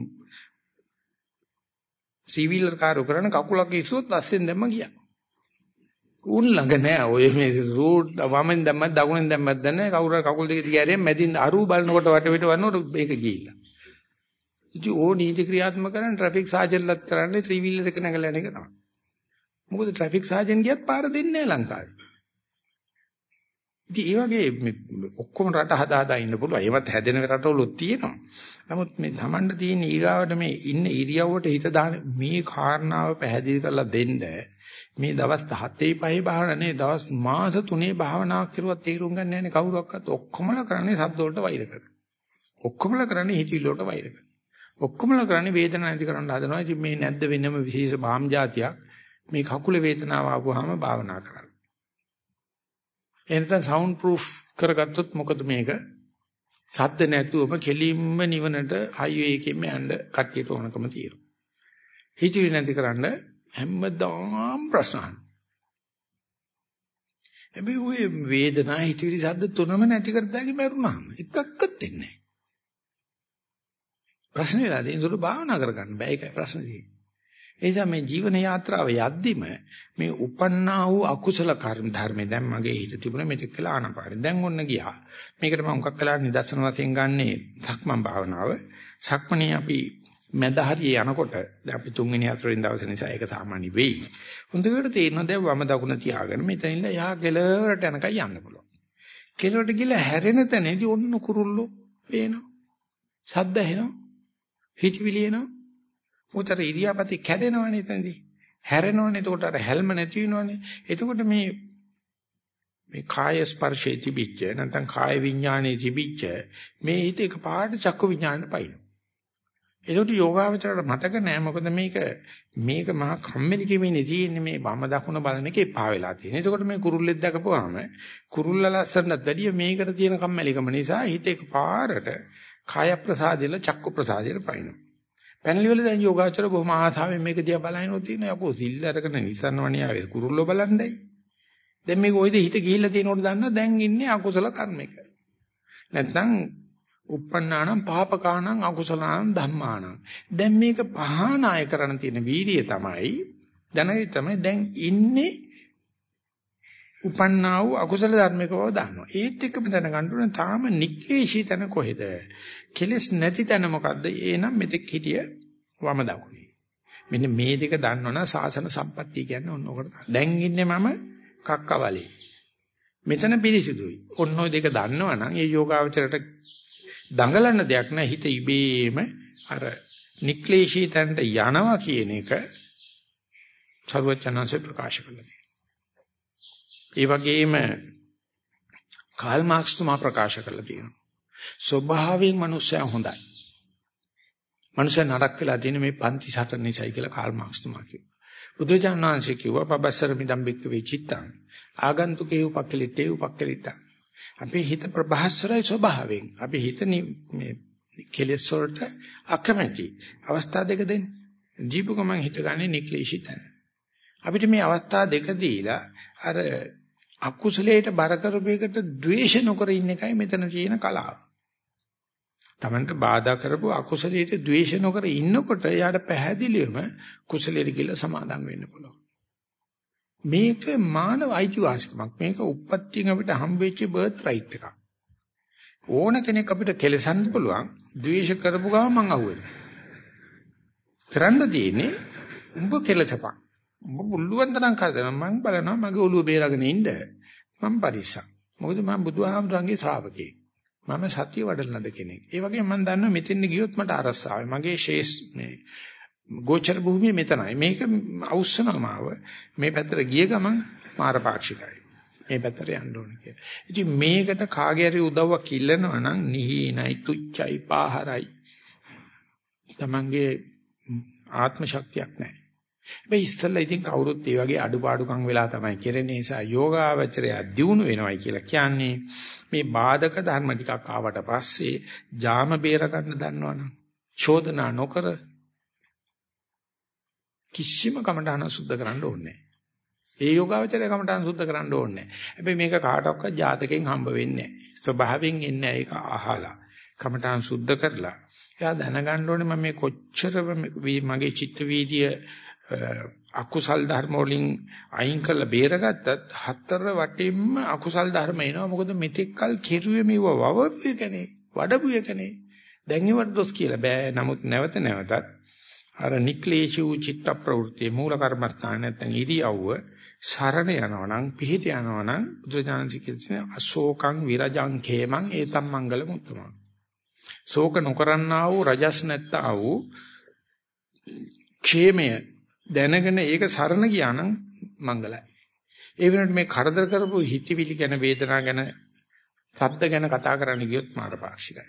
ත්‍රී වීලර් කාර් කරන කකුලක් ඉස්සුවොත් අස්සෙන් දැම්ම ගියා. උන් ළඟ නෑ ඔය මේ රෝඩ් වමෙන් දැම්මත් දකුණෙන් දැම්මත් දන්නේ කවුරු හරි කකුල් දෙක දිගෑරියෙන් මැදින් අරු බලනකොට වටපිට වන්නකොට මේක ගිහිල්ලා. ඉතින් ඕ නීති ක්‍රියාත්මක කරන ට්‍රැෆික් සාජන්ලත් කරන්නේ ත්‍රී වීලර් එක නැගලා යන එක තමයි. මොකද ට්‍රැෆික් සාජන් ගියත් පාර දෙන්නේ නෑ ලංකාවේ. ඉතින් ඒ වගේ ඔක්කොම රට හදා ඉන්න පුළුවන්. ඒවත් හැදෙන රටවලුත් තියෙනවා. නමුත් මේ Tamanda තියෙන ඊගාවට මේ ඉන්න ඉරියව්වට හිත දාන මේ කාරණාව පැහැදිලි කරලා දෙන්න මේ දවස් 7 5 භාවනා නේ දවස් මාස 3 භාවනාවක් කරුවත් තේරුම් ගන්න නැහැ නේ කවුරක්වත්. ඔක්කොමලා කරන්නේ සද්ද වලට වෛර කරනවා. ඔක්කොමලා කරන්නේ හිතවිලි වලට වෛර කරනවා. ඔක්කොමලා කරන්නේ වේදනාව නැති කරන්න හදනවා. ඉතින් මේ නැද්ද වෙනම විශේෂ භාම් જાතියක් මේ කකුලේ වේදනාව ආවම භාවනා කරන්න. එතන සවුන්ඩ් ප්‍රූෆ් කරගත්තොත් මොකද මේක? සද්ද නැතුවම කෙලින්ම නිවනට හයිවේ එකෙන්ම යන්න කට්ටියට ඕනකම තියෙනවා. හිතවිලි නැති කරන්න හැමදාම ප්‍රශ්න අහන. හැබැයි ඔය වේදනාව හිතවිලි සද්ද තුනම නැති කරද්දී මරුණාම එකක්වත් දෙන්නේ නැහැ. ප්‍රශ්නේ වෙලා තියෙන උඩ භාවනා කරගන්න බෑ ඒකයි ප්‍රශ්නේ තියෙන්නේ. ඒ නිසා මේ ජීවන යාත්‍රාව යද්දිම මේ උපන්නා වූ අකුසල කර්ම ධර්මේ දැන් මගේ හිත තිබුණා මෙතෙක් කියලා ආනපාන. දැන් ඔන්න ගියා. මේකට මම මොකක් කළා නිදර්ශන වශයෙන් ගන්නේ සක්මන් භාවනාව. සක්මණේ අපි මැද හරිය යනකොට දැන් අපි 3 වෙනි 4 වෙනි දවසේ නිසා ඒක සාමාන්‍ය වෙයි. හොඳට තේරෙනවා දැන් වම දකුණ තියාගෙන මෙතන ඉන්න යහ කෙලවරට යනකම් යන්න පුළුවන්. කෙලවරට ගිහලා හැරෙන තැනදී ඔන්න කුරුල්ලෝ පේනවා. ශබ්ද ඇහෙනවා. හිතවිලි එනවා. උතර ඉරියාපති කැඩෙනවනේ එතනදී. හැරෙනවනේ. එතකොට අර හැල්ම නැති වෙනවනේ. එතකොට මේ කාය ස්පර්ශේ තිබිච්ච නැත්නම් කාය විඥානේ තිබිච්ච මේ හිත එක පාට චක්කු විඥානට පයින්. ඒකට යෝගාවචරයට මතක නෑ මොකද මේක මහා කම්මැලි කෙමෙන්නේ තියෙන්නේ මේ වම දකුණ බලන එකේ පා වෙලා තියෙන. ඒකට මේ කුරුල්ලෙක් දැකපුවාම කුරුල්ල ලස්සනට වැඩිය මේකට තියෙන කම්මැලිකම නිසා හිත එක පාරට කාය ප්‍රසාදෙල චක්කු ප්‍රසාදෙල පයින්නවා. පැනලි වල දැන් යෝගාචර බොහොම ආසාවෙන් මේක දිහා බලනකොට තියෙනවා යකෝ සිල් අරගෙන නිසන්වණිය ආවේ කුරුල්ලෝ බලන්නයි. දැන් මේක ඔයද හිත ගිහිල්ලා තියෙනකොට දන්නා දැන් ඉන්නේ අකුසල කර්මයක. නැත්නම් uppannānaṁ pāpakānaṁ akusalaṇaṁ dhammānaṁ. දැන් මේක පහානාය කරන්න තියෙන වීරිය තමයි දැන් ඉන්නේ උපන්නා වූ අකුසල ධර්මයක බව දන්නවා. ඒත් එක්කම දැනගන්න ඕනේ තාම නික්කේශී තැන කොහෙද? කෙලස් නැති තැන මොකද්ද? එනම් මෙතෙක් හිටිය වම දකුණේ. මෙන්න මේ දෙක දන්නවනම් සාසන සම්පත්තිය කියන්නේ ඔන්න ඔකට. දැන් ඉන්නේ මම කක්කවලේ. මෙතන පිරිසිදුයි. ඔන්න ඔය දෙක දන්නවනම් ඒ යෝගාවචරයට දඟලන දෙයක් නෑ. හිත ඉබේම අර නික්ලේශී තැනට යනවා කියන එක සර්වඥාන්සේ ප්‍රකාශ කළා. ඒ වගේම කාල් මාක්ස් තුමා ප්‍රකාශ කළා තියෙනවා. ස්වභාවයෙන් මිනිස්සයා හොඳයි. මිනිස්සයා නරක වෙලා තියෙන මේ පන්ති සටන නිසායි කියලා කාල් මාක්ස් තුමා කිව්වා. බුදුරජාණන් වහන්සේ කිව්වා පබස්සර මිදම් බික්ක වෙචිත්තං ආගන්තුකේ උපක්කලිටේ උපක්කලිටං. අපේ හිත ප්‍රභාස්වරයි ස්වභාවයෙන්. අපි හිත මේ කෙලෙස් වලට අකමැති. අවස්ථා දෙක දෙන්න. ජීවකම හිත ගන්නේ නික්ලේශී තැන. අපිට මේ අවස්ථා දෙක දීලා අර අකුසලයට බර කරපේකට ද්වේෂ නොකර ඉන්න එකයි මෙතන තියෙන කලාව. Tamanට බාධා කරපු අකුසලයට ද්වේෂ නොකර ඉන්නකොට යාට පැහැදිලිවම කුසලයට කියලා සමාදම් වෙන්න පුළුවන්. මේක මානව අයිතිවාසිකමක්. මේක උප්පත්තියෙන් අපිට හම්බෙච්ච බර්ත් රයිට් එකක්. ඕන කෙනෙක් අපිට කෙලසන්න පුළුවන්. ද්වේෂ කරපු ගමන් මං අහුවෙනවා. කරන්න තියෙන්නේ උඹ කෙලසපන්. උඹ බුල්ලුවන් තරම් කරදෙනවා. මං බලනවා මගේ ඔළුව බේරගෙන ඉන්න. මං පරිස්සම්. මොකද මම බුදුහාමුදුරන්ගේ ශ්‍රාවකයෙක්. මම සතිය වඩලනද කෙනෙක්. ඒ වගේම මම දන්නවා මෙතෙන් ගියොත් මට අරසාවයි. මගේ ශේෂ් මේ ගෝචර භූමිය මෙතනයි. මේක අවුස්සනමාව මේ පැත්තට ගිය ගමන් මාරපාක්ෂිකයි. මේ පැත්තට යන්න ඕනේ කියලා. ඉතින් මේකට කාගේ හරි උදව්වක් ඉල්ලනවා නම් නිහිනයි තුච්චයි පාහරයි. Tamange ආත්ම ශක්තියක් නැහැ. හැබැයි ඉස්සෙල්ලා ඉතින් කවුරුත් ඒ වගේ අඩුපාඩුකම් වෙලා තමයි කරන්නේ. නිසා යෝගාවචරය දියුණු වෙනවයි කියලා කියන්නේ මේ බාධක ධර්ම ටිකක් ආවට පස්සේ ජාම බේර ගන්න දන්නවනම් චෝදනා නොකර කිසිම කමඨාන සුද්ධ කරන්න ඕනේ නැහැ. ඒ යෝගාවචරය කමඨාන සුද්ධ කරන්න ඕනේ නැහැ. හැබැයි මේක කාටවත් ජාතකයෙන් හම්බ වෙන්නේ නැහැ. ස්වභාවයෙන් එන්නේ ඒක අහලා කමඨාන සුද්ධ කරලා එයා දැනගන්න ඕනේ මම මේ කොච්චර මගේ චිත්ත වීදිය අකුසල් ධර්ම වලින් අයින් කරලා බේරගත්තත් හතර වටින්ම අකුසල් ධර්ම එනවා. මොකද මෙතෙක්කල් කෙරුවේ මේව වවපු එකනේ, වඩපු එකනේ. දැන් ඒවට දොස් කියලා බෑ. නමුත් නැවත නැවතත් අර නික්ලේශී වූ චිත්ත ප්‍රවෘත්ති මූල කර්මස්ථාන නැත්නම් ඉරියව්ව සරණ යනවා නම් පිහිට යනවා නම් බුදුරජාණන් කියන්නේ අශෝකං විරජං khemං ඒතම් මංගල මුත්තමං. ශෝක නොකරන්නා වූ රජස් නැත්තා වූ ക്ഷേමය දැනගෙන ඒක සරණ ගියා නම් මංගලයි. ඒ වෙනකොට මේ කරදර කරපු හිතවිලි ගැන වේදනා ගැන ශබ්ද ගැන කතා කරන්න ගියොත් මාරපාක්ෂිකයි.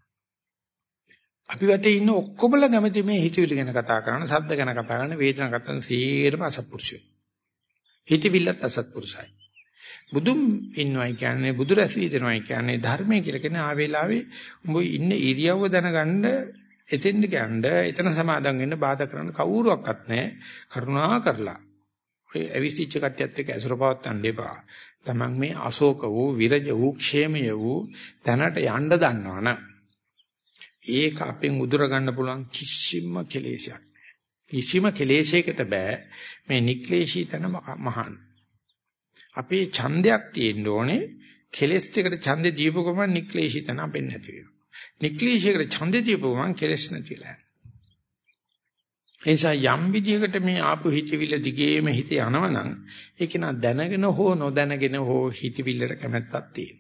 අපි වටේ ඉන්න ඔක්කොමලා කැමති මේ හිතවිලි ගැන කතා කරන, ශබ්ද ගැන කතා කරන, වේදනා කතා කරන සීරම අසත්පුරුෂයෝ. හිතවිල්ලත් අසත්පුරුෂයි. බුදුන් ඉන්නවයි කියන්නේ බුදු රැසී දෙනවයි කියන්නේ ධර්මයේ කියලා කියන ආ වේලාවේ උඹ ඉන්න ඉරියව්ව දැනගන්න එතෙන්ද කියන්නේ එතන සමාදම් වෙන්න බාධා කරන්න කවුරුවක්වත් නැහැ. කරුණා කරලා ඔය අවිසිච්ච කට්ටියත් එක්ක ඇසුර පවත්තන්න එපා. තමන් මේ අශෝක වූ විරජ වූ ക്ഷേමය වූ තැනට යන්න දන්නවනම් ඒක අපෙන් උදුර ගන්න පුළුවන් කිසිම කෙලෙසයක් නැහැ. කිසිම කෙලෙසයකට බෑ මේ නික්ලේශී තන මහාන. අපේ ඡන්දයක් තියෙන්න ඕනේ. කෙලෙස් එකට ඡන්දේ දීපු ගමන් නික්ලේශී තන අපෙන් නැති වෙනවා. නික්ලේශයකට ඡන්දේ දීපු ගමන් කෙලෙස් නැතිලා. එනිසා යම් විදියකට මේ ආපු හිතවිල්ල දිගේම හිත යනවනම් ඒක නා දැනගෙන හෝ නොදැනගෙන හෝ හිතවිල්ලට කැමැත්තක් තියෙනවා.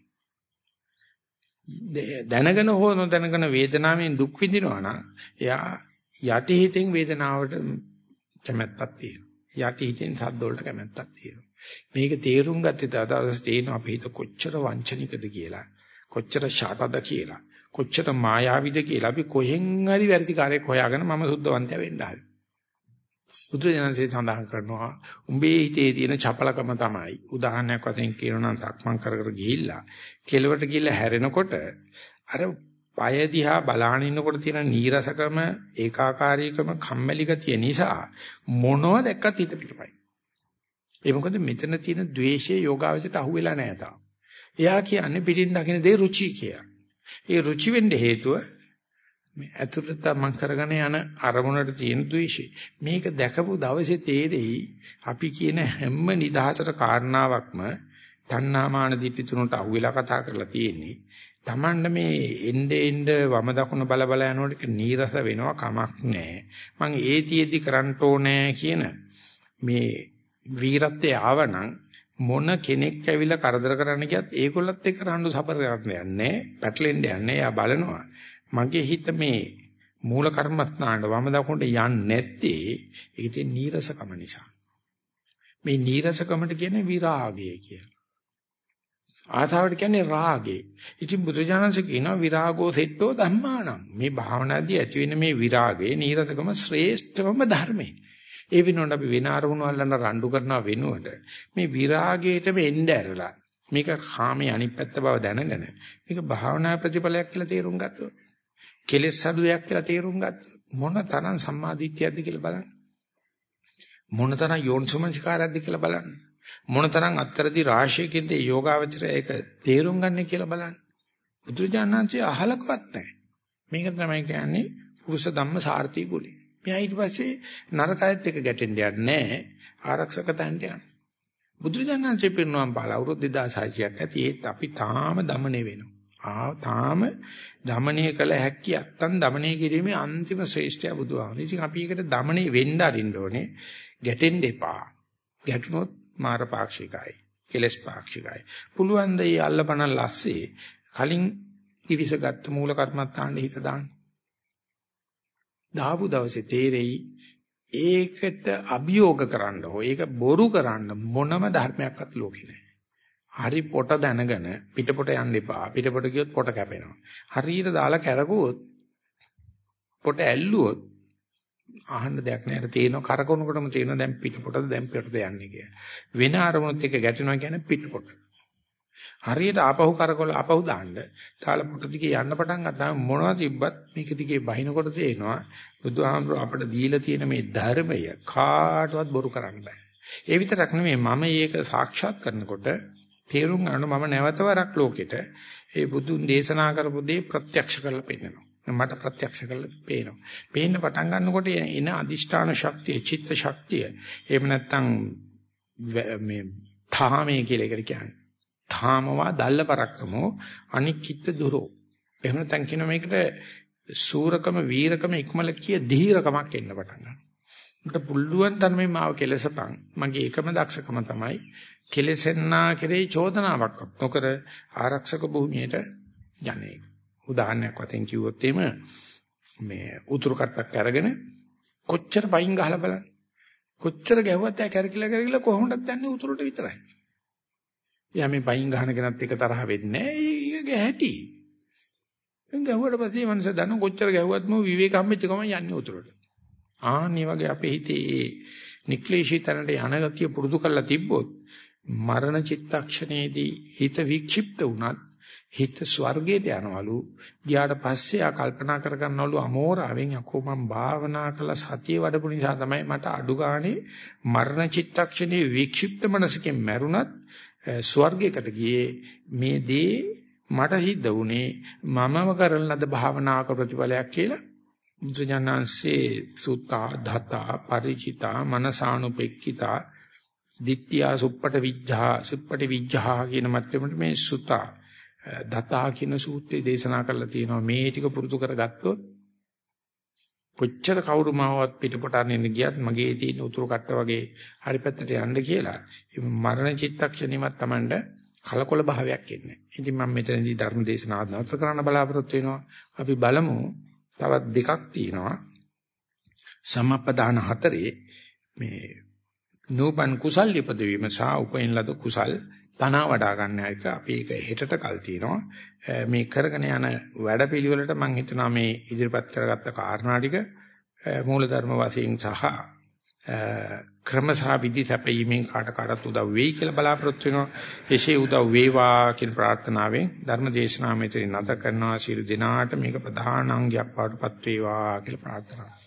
දැනගෙන හෝ නොදැනගෙන වේදනාවෙන් දුක් විඳිනවා නම් එයා යටි හිතෙන් වේදනාවට කැමැත්තක් තියෙනවා. යටි හිතෙන් සද්ද වලට කැමැත්තක් තියෙනවා. මේක තේරුම් ගත්තේ තවදවස් තේින අපේ හිත කොච්චර වංචනිකද කියලා, කොච්චර ෂාටද කියලා, කොච්චර මායාවිද කියලා අපි කොහෙන් හරි වැඩිකාරයෙක් හොයාගෙන මම සුද්ධවන්තය වෙන්න ආවේ. බුදුරජාණන්සේ සඳහන් කරනවා උඹේ හිතේ තියෙන චපලකම තමයි. උදාහරණයක් වශයෙන් කියනවා නම් සක්මන් කර කර ගිහිල්ලා කෙලවට ගිහිල්ලා හැරෙනකොට අර පය දිහා බලාගෙන ඉන්නකොට තියෙන නීරසකම, ඒකාකාරීකම, කම්මැලි ගතිය නිසා මොනව දැක්කත් හිත පිටපයි. ඒ මොකද මෙතන තියෙන ද්වේෂයේ යෝගාවචරයට අහුවෙලා නැහැ තාම. එයා කියන්නේ පිටින් දකින්න දේ රුචි කියලා. ඒ රුචි වෙන්න හේතුව මේ අතුරත මං කරගෙන යන අරමුණට තියෙන ද්වේෂය. මේක දැකපු දවසේ තේරෙයි අපි කියන හැම නිදහසට කාරණාවක්ම තණ්හාමාන දිට්ඨි තුනට අහුවෙලා කතා කරලා තියෙන්නේ. Tamanda මේ එnde වම දකුණ බල බල යනකොට නීරස වෙනවා කමක් නැහැ. මං ඒතියෙදි කරන්න ඕනේ කියන මේ වීරත්වයේ ආවනම් මොන කෙනෙක් ඇවිල්ලා කරදර කරන්න ගියත් ඒගොල්ලත් එක්ක රණ්ඩු සබර කරන්න යන්නේ පැටලෙන්න යන්නේ. එයා බලනවා මගේ හිත මේ මූල කර්මස්ථානට වම දකුණට යන්නේ නැත්තේ ඒක තියෙන නීරසකම නිසා. මේ නීරසකමට කියන්නේ විරාගය කියලා. ආතාවට කියන්නේ රාගේ. ඉතින් බුදුජානක කියනවා විරාගෝ සෙට්ටෝ ධම්මානම්. මේ භාවනාදී ඇති වෙන මේ විරාගයේ නීරසකම ශ්‍රේෂ්ඨම ධර්මයි. ඒ වෙනුවට අපි වෙන අරමුණු අල්ලන්න රණ්ඩු කරනවා වෙනුවට මේ විරාගයටම එන්න ඇරලා මේක කාමයේ අනිත් පැත්ත බව දැනගෙන මේක භාවනා ප්‍රතිඵලයක් කියලා තේරුම් ගත්තොත් කෙලෙස් අඩුවක් කියලා තේරුම් ගත්තොත් මොන තරම් සම්මාදිට්ඨියක්ද කියලා බලන්න. මොන තරම් යෝනිසෝමනසිකාරයක්ද කියලා බලන්න. මොන තරම් අත්තරදි රාශියකින්ද යෝගාවචරය ඒක තේරුම් ගන්න කියලා බලන්න. බුදුරජාණන්සේ අහලකවත් නැහැ. මේක තමයි කියන්නේ පුරුෂ ධම්ම සාර්ථී ගුණය. මෙයා ඊට පස්සේ නරකයත් එක්ක ගැටෙන්න යන්නේ නැහැ. ආරක්ෂක තැනට යනවා. බුදුරජාණන්සේ පිරිනවම් පාලා අවුරුදු 2600ක් ඇති ඒත් අපි තාම দমনය වෙනවා. තාම দমনය කළ හැකි අත්තන් দমনය කිරීමේ අන්තිම ශ්‍රේෂ්ඨය බුදුහාමුදුරුවෝ. ඉතින් අපි ඒකට দমনය වෙන්න අරින්න ඕනේ. ගැටෙන්න එපා. ගැටුනොත් මාර පාක්ෂිකයි. කෙලස් පාක්ෂිකයි. පුළුවන් ද මේ අල්ලපන ලස්සේ කලින් ඉවිසගත් මූල කර්මත්තාන්න හිත දාන්න. දාපු දවසේ තේරෙයි ඒකට අභියෝග කරන්න හෝ ඒක බොරු කරන්න මොනම ධර්මයක්වත් ලෝකේ නැහැ. හරි පොට දැනගෙන පිටපොට යන්න එපා. පිටපොට ගියොත් පොට කැපෙනවා. හරියට දාලා කැරකුවොත් පොට ඇල්ලුවොත් අහන්න දෙයක් නැහැ. තේනවා කරකවනකොටම තේනවා දැන් පිටපොටද දැන් පිටට යන්නේ කියලා. වෙන අරමුණත් එක්ක ගැටෙනවා කියන්නේ පිටපොට. හරියට ආපහු කරකවල ආපහු දාන්න. තාලා පොට දිගේ යන්න පටන් ගත්තාම මොනවද තිබ්බත් මේක දිගේ බහිනකොට තේනවා බුදුහාමුදුරුවෝ අපට දීලා තියෙන මේ ධර්මය කාටවත් බොරු කරන්න බෑ. ඒ විතරක් නෙමෙයි මම මේක සාක්ෂාත් කරනකොට තේරුම් ගන්න මම නැවත වරක් ලෝකෙට ඒ බුදුන් දේශනා කරපු දේ ප්‍රත්‍යක්ෂ කරලා පෙන්නනවා. මට ප්‍රත්‍යක්ෂ කරලා පේනවා. පේන්න පටන් ගන්නකොට එන අදිෂ්ඨාන ශක්තිය, චිත්ත ශක්තිය. එහෙම නැත්නම් මේ ථාමයේ කියලා එකට කියන්නේ. ථාමවා දල්ල පරක්කමෝ අනික්කිට දුරෝ. එහෙම නැත්නම් කියන මේකට සූරකම, වීරකම, ඉක්මල කිය ධීරකමක් එන්න පටන් ගන්නවා. මට පුළුවන් තරමේ මාව කෙලසපන්. මගේ එකම දක්ෂකම තමයි කෙලසෙන්නා කෙරේ චෝදනාවක් නොකර ආරක්ෂක භූමියට යන්නේ. උදාහරණයක් වශයෙන් කිව්වොත් මේ උතුරු කට්ටක් අරගෙන කොච්චර පයින් ගහලා බලන්න. කොච්චර ගැහුවත් ඒ කැරකිලා කොහොමදත් යන්නේ උතුරට විතරයි. එයා මේ පයින් ගහන කෙනත් එක තරහ වෙන්නේ නැහැ. ඒක ගැහැටි. එන් ගැහුවට පස්සේ මනස දන්න කොච්චර ගැහුවත් මෝ විවේක හම්බෙච්ච ගමන් යන්නේ උතුරට. ආන්නේ වගේ අපේ හිතේ නික්ලේශී තැනට යන ගතිය පුරුදු කරලා තිබ්බොත් මරණ චිත්තක්ෂණයේදී හිත වික්ෂිප්ත වුණත් හිත ස්වර්ගයට යනවලු. ගියාට පස්සේ ආ කල්පනා කර ගන්නවලු අමෝරාවෙන් යකෝ මම භාවනා කළ සතිය වඩපු නිසා තමයි මට අඩු ගානේ මරණ චිත්තක්ෂණයේ වික්ෂිප්ත මනසකින් මැරුණත් ස්වර්ගයකට ගියේ. මේ දේ මට සිද්ධ වුණේ මමම කරන ලද භාවනාවක ප්‍රතිඵලයක් කියලා බුදුජානන්සේ සුත්තා ධතා ಪರಿචිතා මනසානුපෙක්ඛිතා දිට්ඨියා සුප්පට විජ්ජා කියන මැත්තේට මේ සුත්තා දතා කියන සූත්‍රය දේශනා කරලා තියෙනවා. මේ ටික පුරුදු කරගත්තොත් කොච්චර කවුරු මාවත් පිටපොට අරගෙන ගියත් මගේ තියෙන උතුරු කට්ට වගේ හරි පැත්තට යන්න කියලා මරණ චිත්තක්ෂණෙමත් Tamanට කලකොල භාවයක් එන්නේ. ඉතින් මම මෙතනදී ධර්ම දේශනාව නතර කරන්න බලාපොරොත්තු වෙනවා. අපි බලමු තවත් දෙකක් තියෙනවා. සම්පදාන හතරේ මේ නූපන් කුසල් ඉපදවීම සහ උපයින් ලද කුසල් තනවා වඩා ගන්න එක අපි ඒක හෙටට කල් තියෙනවා. මේ කරගෙන යන වැඩපිළිවෙලට මම හිතනවා මේ ඉදිරිපත් කරගත්ත කාරණා ටික මූලධර්ම වශයෙන් සහ ක්‍රමසහ විදි සැපීමෙන් කාටට උදව් වෙයි කියලා බලාපොරොත්තු වෙනවා. එසේ උදව් වේවා කියන ප්‍රාර්ථනාවෙන් ධර්ම දේශනාව මෙතන නැත කරනවා. සියලු දෙනාට මේක ප්‍රධාන අංගයක් වඩපත් වේවා කියලා ප්‍රාර්ථනා